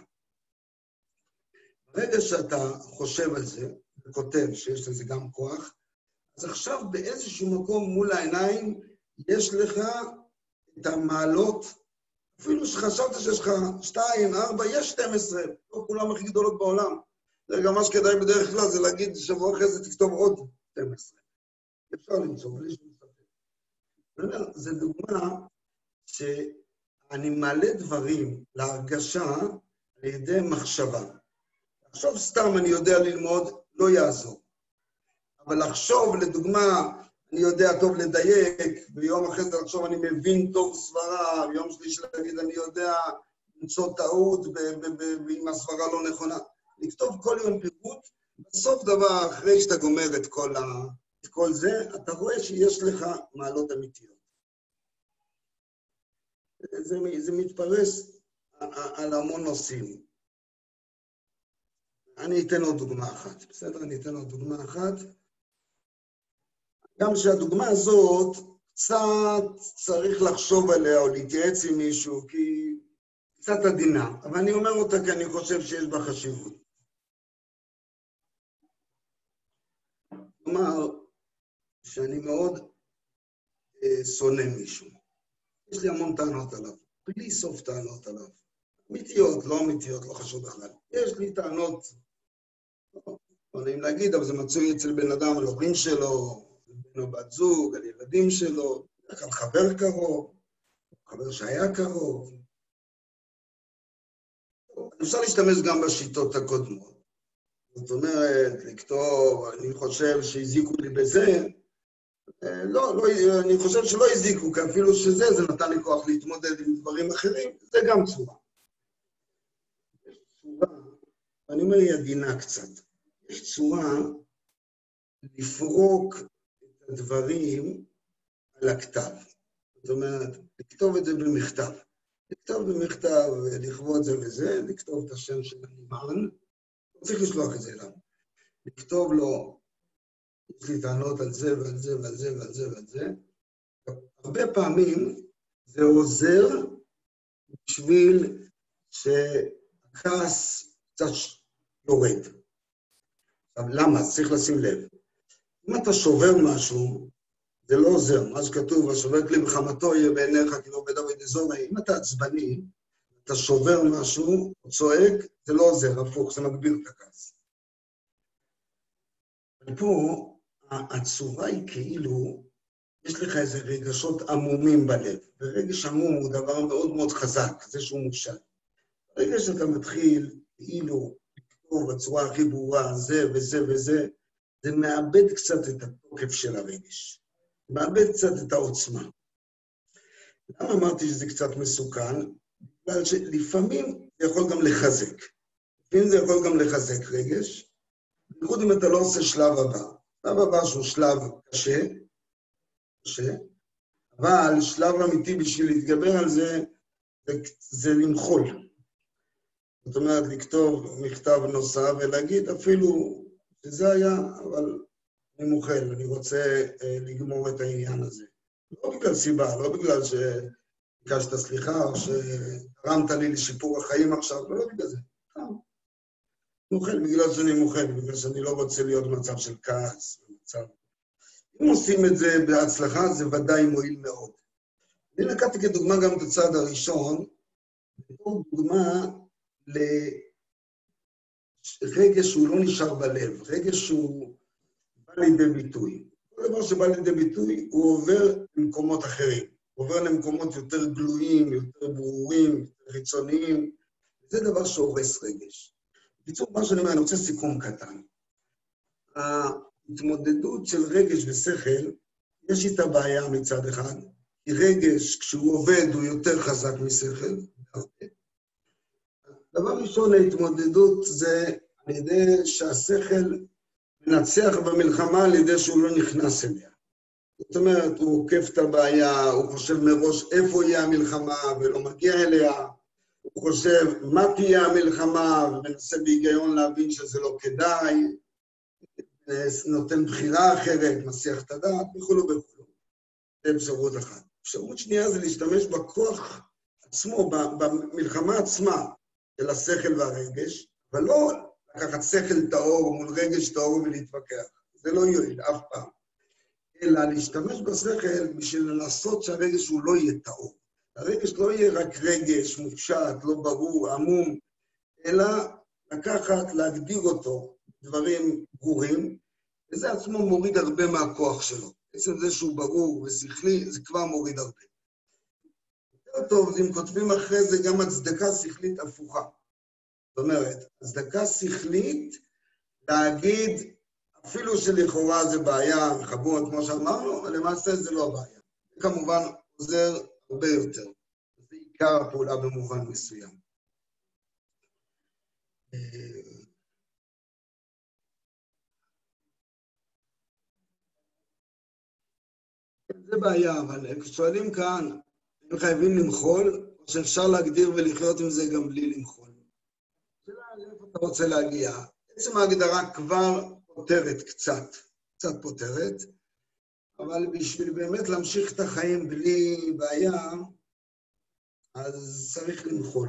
ברגע שאתה חושב על זה, וכותב שיש לזה גם כוח, אז עכשיו באיזשהו מקום מול העיניים, יש לך את המעלות, אפילו שחשבת שיש לך 2, 4, יש 12, לא כולם הכי גדולות בעולם. זה גם מה שכדאי בדרך כלל, זה להגיד שבוע אחרי זה תכתוב עוד 12. אפשר למצוא, בלי שום ספק. זו דוגמה שאני מעלה דברים להרגשה על ידי מחשבה. לחשוב סתם אני יודע ללמוד, לא יעזור. אבל לחשוב, לדוגמה, אני יודע טוב לדייק, ביום אחרי זה לחשוב אני מבין טוב סברה, ביום שלישי להגיד אני יודע למצוא טעות עם הסברה לא נכונה. לכתוב כל יום פירוט, בסוף דבר אחרי שאתה גומר את כל זה, אתה רואה שיש לך מעלות אמיתיות. זה מתפרס על המון נושאים. אני אתן עוד דוגמה אחת, בסדר? אני אתן עוד דוגמה אחת. גם שהדוגמה הזאת, קצת צריך לחשוב עליה או להתייעץ עם מישהו, כי קצת עדינה. אבל אני אומר אותה כי אני חושב שיש בה חשיבות. כלומר, שאני מאוד שונא מישהו. יש לי המון טענות עליו, בלי סוף טענות עליו. אמיתיות, לא אמיתיות, לא חשוב בכלל. יש לי טענות, לא נעים להגיד, אבל זה מצוי אצל בן אדם על הורים שלו, בן או בת זוג, על ילדים שלו, על חבר קרוב, חבר שהיה קרוב. אפשר להשתמש גם בשיטות הקודמות. זאת אומרת, לכתוב, אני חושב שהזיקו לי בזה, אני חושב שלא הזיקו, כי אפילו שזה, זה נתן לי כוח להתמודד עם דברים אחרים, זה גם צורה. יש צורה, אני אומר היא עדינה קצת, יש צורה לפרוק את הדברים על הכתב. זאת אומרת, לכתוב את זה במכתב. לכתוב במכתב, לכבוד זה וזה, לכתוב את השם של הנמען, לא צריך לשלוח את זה אליו. לכתוב לו, יש לי טענות על זה ועל זה ועל זה ועל זה ועל זה. הרבה פעמים זה עוזר בשביל שהכעס קצת יורד. עכשיו, למה? צריך לשים לב. אם אתה שובר משהו, זה לא עוזר. מה שכתוב, השובר כלי בחמתו יהיה בעיניך, כאילו בדוד אזורי. אם אתה עצבני, אתה שובר משהו, או צועק, זה לא עוזר, הפוך, זה מגביר את הכעס. ופה, הצורה היא כאילו, יש לך איזה רגשות עמומים בלב, ורגש עמום הוא דבר מאוד מאוד חזק, זה שהוא מושל. ברגע שאתה מתחיל כאילו לכתוב בצורה הכי ברורה, זה וזה וזה, זה מאבד קצת את התוקף של הרגש, מאבד קצת את העוצמה. למה אמרתי שזה קצת מסוכן? בגלל שלפעמים זה יכול גם לחזק. לפעמים זה יכול גם לחזק רגש, בייחוד אם אתה לא עושה שלב הבא. שלב הבא שהוא שלב קשה, אבל שלב אמיתי בשביל להתגבר על זה, זה למחול. זאת אומרת, לכתוב מכתב נוסף ולהגיד אפילו שזה היה, אבל אני מוחל, אני רוצה לגמור את העניין הזה. לא בגלל סיבה, לא בגלל שביקשת סליחה או שתרמת לי לשיפור החיים עכשיו, לא בגלל זה. מוחל בגלל שאני מוחל, בגלל שאני לא רוצה להיות במצב של כעס. אם עושים את זה בהצלחה, זה ודאי מועיל מאוד. אני לקחתי כדוגמה גם את הצעד הראשון, בתור דוגמה לרגש שהוא לא נשאר בלב, רגש שהוא בא לידי ביטוי. כל דבר שבא לידי ביטוי הוא עובר למקומות אחרים, הוא עובר למקומות יותר גלויים, יותר ברורים, יותר חיצוניים, זה דבר שהורס רגש. בקיצור, מה שאני אומר, אני רוצה סיכום קטן. ההתמודדות של רגש ושכל, יש איתה בעיה מצד אחד, כי רגש, כשהוא עובד, הוא יותר חזק משכל. דבר ראשון, ההתמודדות זה על ידי שהשכל מנצח במלחמה על ידי שהוא לא נכנס אליה. זאת אומרת, הוא עוקף את הבעיה, הוא חושב מראש איפה יהיה המלחמה ולא מגיע אליה, הוא חושב מה תהיה המלחמה ומנסה בהיגיון להבין שזה לא כדאי, נותן בחירה אחרת, מסיח את הדעת וכו' וכו'. זה אפשרות אחת. אפשרות שנייה זה להשתמש בכוח עצמו, במלחמה עצמה של השכל והרגש, אבל לא לקחת שכל טהור מול רגש טהור ולהתווכח. זה לא יועיל אף פעם. אלא להשתמש בשכל בשביל לנסות שהרגש הוא לא יהיה טהור. הרגש לא יהיה רק רגש, מופשט, לא ברור, עמום, אלא לקחת, להגדיר אותו דברים ברורים, וזה עצמו מוריד הרבה מהכוח שלו. בעצם זה שהוא ברור ושכלי, זה כבר מוריד הרבה. יותר טוב, אם כותבים אחרי זה גם הצדקה שכלית הפוכה. זאת אומרת, הצדקה שכלית, להגיד, אפילו שלכאורה זה בעיה, חבורת, כמו שאמרנו, אבל למעשה זה לא בעיה. זה כמובן עוזר הרבה יותר. זה עיקר הפעולה במובן מסוים. זה בעיה, אבל כששואלים כאן, הם חייבים למחול, או שאפשר להגדיר ולחיות עם זה גם בלי למחול. שאלה, לאיפה אתה רוצה להגיע? בעצם ההגדרה כבר פותרת קצת פותרת, אבל בשביל באמת להמשיך את החיים בלי בעיה, אז צריך למחול.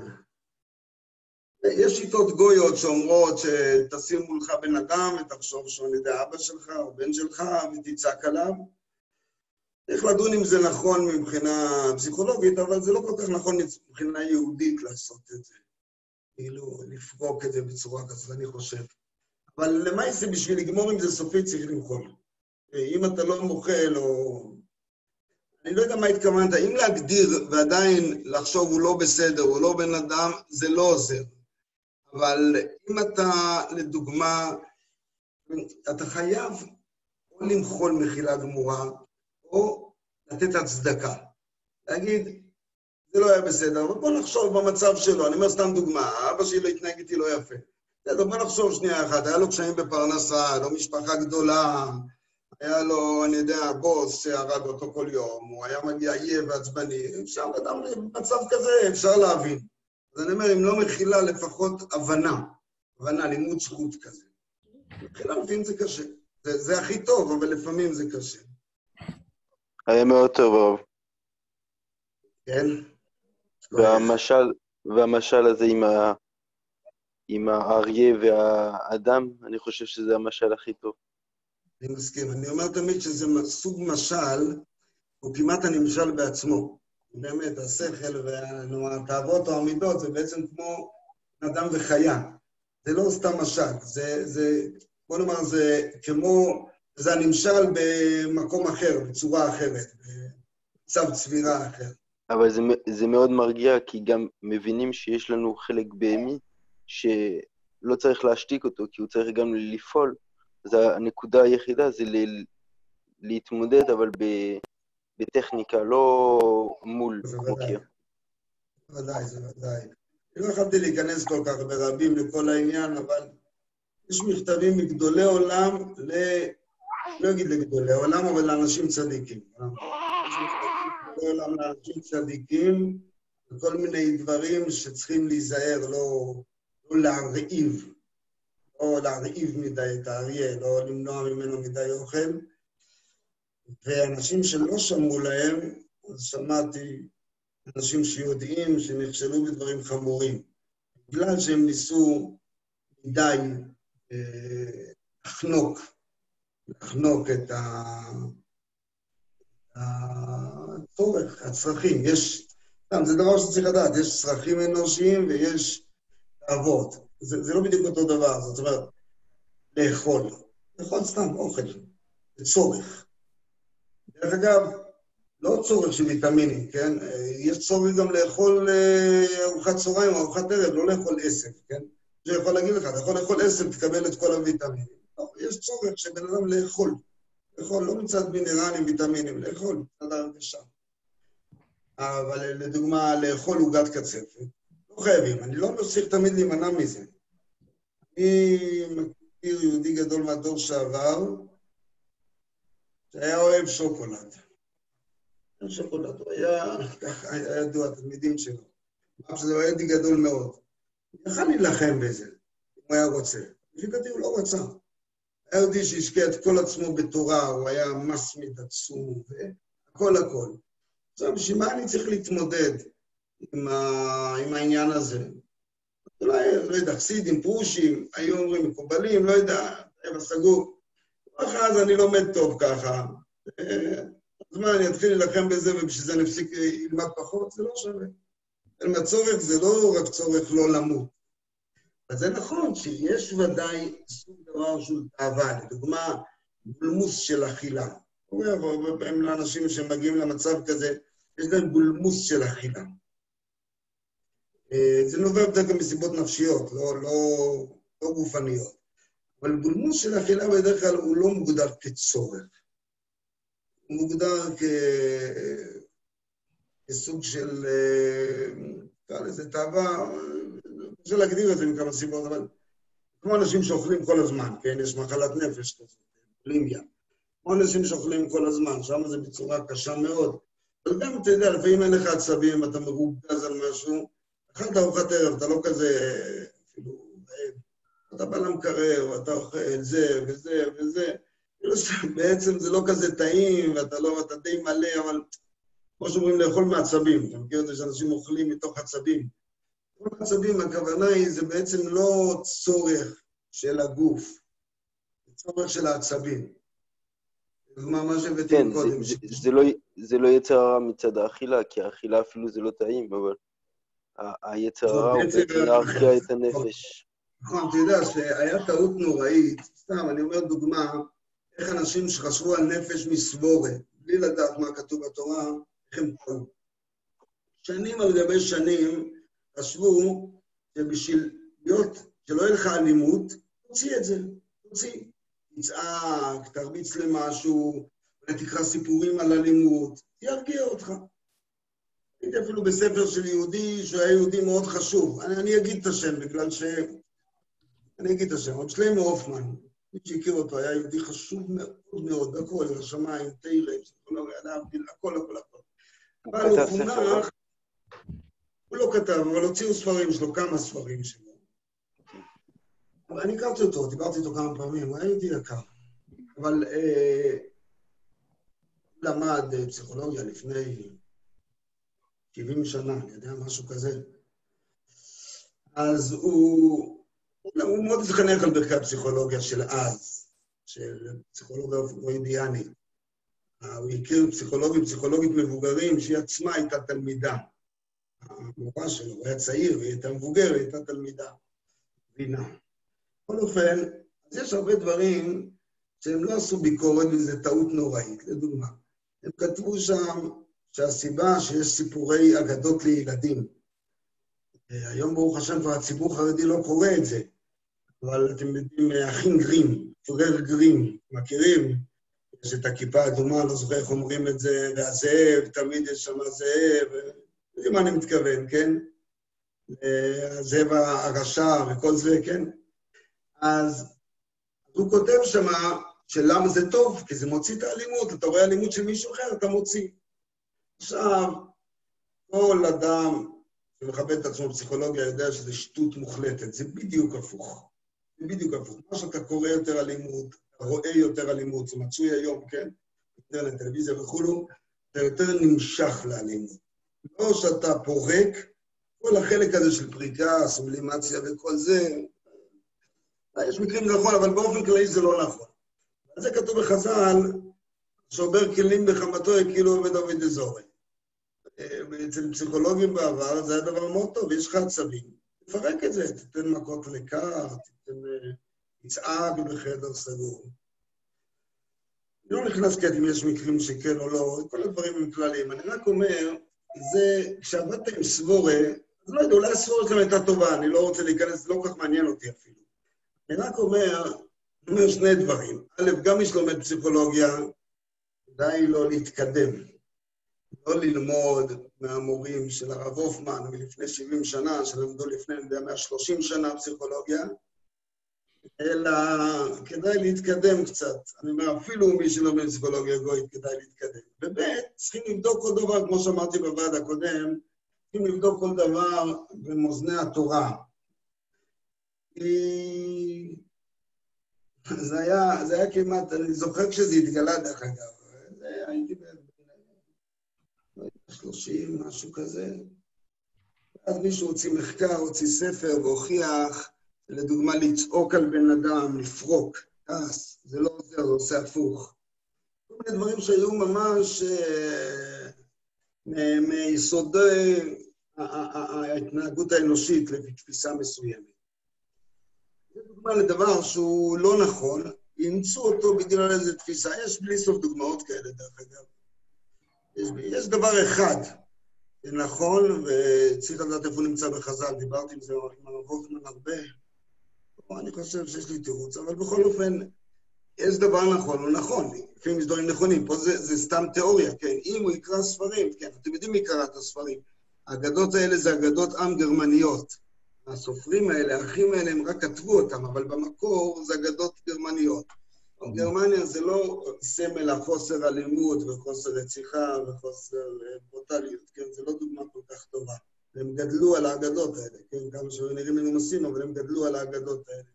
יש שיטות גויות שאומרות שתשים מולך בן אדם ותחשוב שהוא על ידי אבא שלך או בן שלך ותצעק עליו. צריך לדון אם זה נכון מבחינה פסיכולוגית, אבל זה לא כל כך נכון מבחינה יהודית לעשות את זה. כאילו, לפרוק את זה בצורה כזאת, אני חושב. אבל למה זה בשביל לגמור עם זה סופית צריך למחול. אם אתה לא מוחל או... אני לא יודע מה התכוונת, אם להגדיר ועדיין לחשוב הוא לא בסדר, הוא לא בן אדם, זה לא עוזר. אבל אם אתה, לדוגמה, אתה חייב או למחול מחילה גמורה, או לתת הצדקה. להגיד, זה לא היה בסדר, אבל בוא נחשוב במצב שלו, אני אומר סתם דוגמה, אבא שלי לא התנהג איתי לא יפה. בוא נחשוב שנייה אחת, היה לו קשיים בפרנסה, לא משפחה גדולה, היה לו, אני יודע, בוס שהרג אותו כל יום, הוא היה מגיע עייף ועצבני, אפשר אדם במצב כזה, אפשר להבין. אז אני אומר, אם לא מכילה לפחות הבנה, לימוד זכות כזה. מכילה לפעמים זה קשה. זה הכי טוב, אבל לפעמים זה קשה. היה מאוד טוב, רב. כן? והמשל הזה עם האריה והאדם, אני חושב שזה המשל הכי טוב. אני מסכים. אני אומר תמיד שזה סוג משל, הוא כמעט הנמשל בעצמו. באמת, השכל והתאוות או המידות, זה בעצם כמו אדם וחיה. זה לא סתם משל. בוא נאמר, זה כמו, זה הנמשל במקום אחר, בצורה אחרת, בצו צבירה אחר. אבל זה מאוד מרגיע, כי גם מבינים שיש לנו חלק בהמי, שלא צריך להשתיק אותו, כי הוא צריך גם לפעול. אז הנקודה היחידה זה להתמודד, אבל בטכניקה, לא מול מוקיר. ודאי, זה ודאי. אני לא יכולתי להיכנס כל כך ברבים לכל העניין, אבל יש מכתבים מגדולי עולם, לא אגיד לגדולי עולם, אבל לאנשים צדיקים. יש מכתבים מגדולי עולם לאנשים צדיקים, וכל מיני דברים שצריכים להיזהר, לא להרעיב. לא להרעיב מדי את האריה, לא למנוע ממנו מדי אוכל. ואנשים שלא שמעו להם, אז שמעתי אנשים שיודעים שנכשלו בדברים חמורים. בגלל שהם ניסו מדי לחנוק את הצורך, הצרכים. זה דבר שצריך לדעת, יש צרכים אנושיים ויש תאוות. זה לא בדיוק אותו דבר, זאת אומרת, לאכול סתם אוכל, זה צורך. דרך אגב, לא צורך של ויטמינים, כן? יש צורך גם לאכול ארוחת צהריים או ארוחת ערב, לא לאכול עשב, כן? זה יכול להגיד לך, אתה יכול לאכול עשב, תקבל את כל הוויטמינים. לא, יש צורך שבן אדם לאכול, לא מצד מינרלים, ויטמינים, לאכול, מצד הרגשה. אבל לדוגמה, לאכול עוגת קצפת, לא חייבים, אני לא צריך תמיד להימנע מזה. אני מכיר יהודי גדול מהדור שעבר, שהיה אוהב שוקולד. שוקולד, הוא היה ידוע, התלמידים שלו. זה היה יהודי גדול מאוד. יכל להילחם בזה, אם הוא היה רוצה. לפי דעתי הוא לא רצה. היה יהודי שהשקיע את כל עצמו בתורה, הוא היה מסמיד עצום, והכל. עכשיו, בשביל מה אני צריך להתמודד עם העניין הזה? אולי, לא יודע, חסידים, פרושים, היו אומרים מקובלים, לא יודע, טבע סגור. אז אני לומד טוב ככה. אז מה, אני אתחיל להילחם בזה ובשביל זה נפסיק ללמד פחות? זה לא שווה. הצורך זה לא רק צורך לא למות. אז זה נכון שיש ודאי סוג דבר של תאווה, לדוגמה, בולמוס של אכילה. הרבה פעמים לאנשים שמגיעים למצב כזה, יש להם בולמוס של אכילה. זה נובע בדרך כלל מסיבות נפשיות, לא גופניות. אבל בולמוס של אכילה בדרך כלל הוא לא מוגדר כצורך. הוא מוגדר כסוג של, איזה תאווה, אפשר להגדיר את זה מכמה סיבות, אבל כמו אנשים שאוכלים כל הזמן, כן? יש מחלת נפש כזאת, בולימיה. כמו אנשים שאוכלים כל הזמן, שם זה בצורה קשה מאוד. אבל גם, אתה יודע, לפעמים אין לך עצבים, אתה מרוגז על משהו, אכלת ארוחת ערב, אתה לא כזה, אפילו, אתה בא למקרר, ואתה אוכל זה וזה וזה, בעצם זה לא כזה טעים, ואתה די מלא, אבל כמו שאומרים, לאכול מעצבים. אתה מכיר את זה שאנשים אוכלים מתוך עצבים. כל עצבים, הכוונה היא, זה בעצם לא צורך של הגוף, זה צורך של העצבים. מה שהבאתי קודם. זה לא יצר הרע מצד האכילה, כי האכילה אפילו זה לא טעים, אבל היצר הרע הוא בעצם להרגיע את הנפש. נכון, אתה יודע שהיה טעות נוראית, סתם, אני אומר דוגמה, איך אנשים שחשבו על נפש מסבורת, בלי לדעת מה כתוב בתורה, איך הם טעו. שנים על גבי שנים חשבו שבשביל להיות, שלא יהיה לך אלימות, תוציא את זה, תצעק, תרביץ למשהו, תקרא סיפורים על אלימות, ירגיע אותך. הייתי אפילו בספר של יהודי, שהוא היה יהודי מאוד חשוב. אני אגיד את השם, בגלל ש... אני אגיד את השם, עוד שלמה הופמן, מי שהכיר אותו, היה יהודי חשוב מאוד מאוד, הכל, לשמיים, תהילים, הכל. אבל הוא חונך, הוא לא כתב, אבל הוציאו ספרים שלו, כמה ספרים שלו. אבל אני הכרתי אותו, דיברתי איתו כמה פעמים, הוא היה יהודי יקר. אבל למד פסיכולוגיה לפני 70 שנה, אני יודע, משהו כזה. אז הוא מאוד התחנך על ברכי הפסיכולוגיה של אז, של פסיכולוגיה פרוידיאנית. הוא הכיר פסיכולוגית מבוגרים, שהיא עצמה הייתה תלמידה. המורה שלו, הוא היה צעיר, והיא הייתה מבוגר, והיא הייתה תלמידה. בינה. בכל אופן, אז יש הרבה דברים שהם לא עשו ביקורת, וזה טעות נוראית, לדוגמה. הם כתבו שם שהסיבה שיש סיפורי אגדות לילדים. היום ברוך השם כבר הציבור החרדי לא קורא את זה, אבל אתם יודעים, אחים גרים, פורר גרים, מכירים? יש את הכיפה האדומה, לא זוכר איך אומרים את זה, והזאב, תמיד יש שם זאב, יודעים מה אני מתכוון, כן? הזאב הרשע וכל זה, כן? אז הוא כותב שמה, שלמה זה טוב, כי זה מוציא את האלימות, אתה רואה אלימות של מישהו אחר, אתה מוציא. עכשיו, כל אדם שמכבד את עצמו בפסיכולוגיה יודע שזה שטות מוחלטת, זה בדיוק הפוך. זה בדיוק הפוך. מה שאתה קורא יותר אלימות, אתה רואה יותר אלימות, זה מצוי היום, כן? אינטרנט, טלוויזיה וכולו, אתה יותר נמשך לאלימות. לא שאתה פורק, כל החלק הזה של פריקה, סובלימציה וכל זה, יש מקרים נכון, אבל באופן כללי זה לא נכון. אז זה כתוב בחז"ל, שובר כלים בחמתו כאילו עובד עובד אזורי. אצל פסיכולוגים בעבר זה היה דבר מאוד טוב, יש לך עצבים. תפרק את זה, תתן מכות לקר, תצעק בחדר סגור. אני לא נכנס כעת אם יש מקרים שכן או לא, כל הדברים הם כלליים. אני רק אומר, זה, כשעבדת עם סבורה, אז לא יודע, אולי הסבורה שלהם הייתה טובה, אני לא רוצה להיכנס, זה לא כל כך מעניין אותי אפילו. אני רק אומר שני דברים. א', גם מי שלומד פסיכולוגיה, כדאי לא להתקדם. לא ללמוד מהמורים של הרב הופמן מלפני 70 שנה, שלמדו לפני 130 שנה פסיכולוגיה, אלא כדאי להתקדם קצת. אני אומר, אפילו מי שלומד פסיכולוגיה גויית כדאי להתקדם. וב', צריכים לבדוק כל דבר, כמו שאמרתי בוועד הקודם, צריכים לבדוק כל דבר במאזני התורה. זה היה כמעט, אני זוכר כשזה התגלה דרך אגב, הייתי ב-30, משהו כזה. אז מישהו הוציא מחקר, הוציא ספר והוכיח, לדוגמה לצעוק על בן אדם, לפרוק, כעס, זה לא עוזר, זה עושה הפוך. כל מיני דברים שהיו ממש מיסודי ההתנהגות האנושית לפי תפיסה מסוימת. זה דוגמה לדבר שהוא לא נכון, ימצאו אותו בגלל איזו תפיסה. יש בלי סוף דוגמאות כאלה, דרך אגב. יש דבר אחד נכון, וצריך לדעת איפה הוא נמצא בחז"ל, דיברתי עם זה עם הרב הופמן הרבה. אני חושב שיש לי תירוץ, אבל בכל אופן, יש דבר נכון, הוא נכון, לפעמים יש דברים נכונים, פה זה סתם תיאוריה, כן? אם הוא יקרא ספרים, כן, אתם יודעים מי קרא את הספרים. האגדות האלה זה אגדות עם גרמניות. הסופרים האלה, האחים האלה, הם רק כתבו אותם, אבל במקור זה אגדות גרמניות. גרמניה זה לא סמל החוסר אלימות וחוסר רציחה וחוסר ברוטליות, כן? זה לא דוגמה כל כך טובה. הם גדלו על האגדות האלה, כן? כמה שהם נראים מנומסים, אבל הם גדלו על האגדות האלה.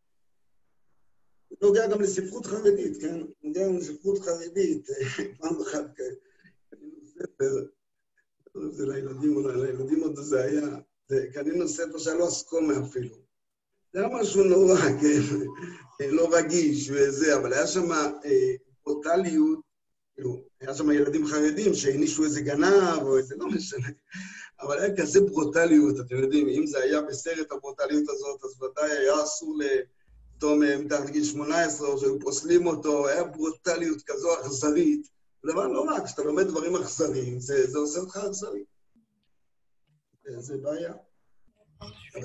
זה נוגע גם לספרות חרדית, כן? נוגע גם לספרות חרדית. פעם אחת קנינו ספר, זה לילדים עוד זה היה, קנינו ספר שלא אסקומה אפילו. זה היה משהו נורא, כן? לא רגיש וזה, אבל היה שם ברוטליות, היה שם ילדים חרדים שהנישו איזה גנב או איזה, לא משנה. אבל היה כזה ברוטליות, אתם יודעים, אם זה היה בסרט הברוטליות הזאת, אז ודאי היה אסור פתאום מתחת לגיל 18, או שהיו פוסלים אותו, היה ברוטליות כזו אכזרית. זה דבר נורא, כשאתה לומד דברים אכזריים, זה עושה אותך אכזרי. זה בעיה.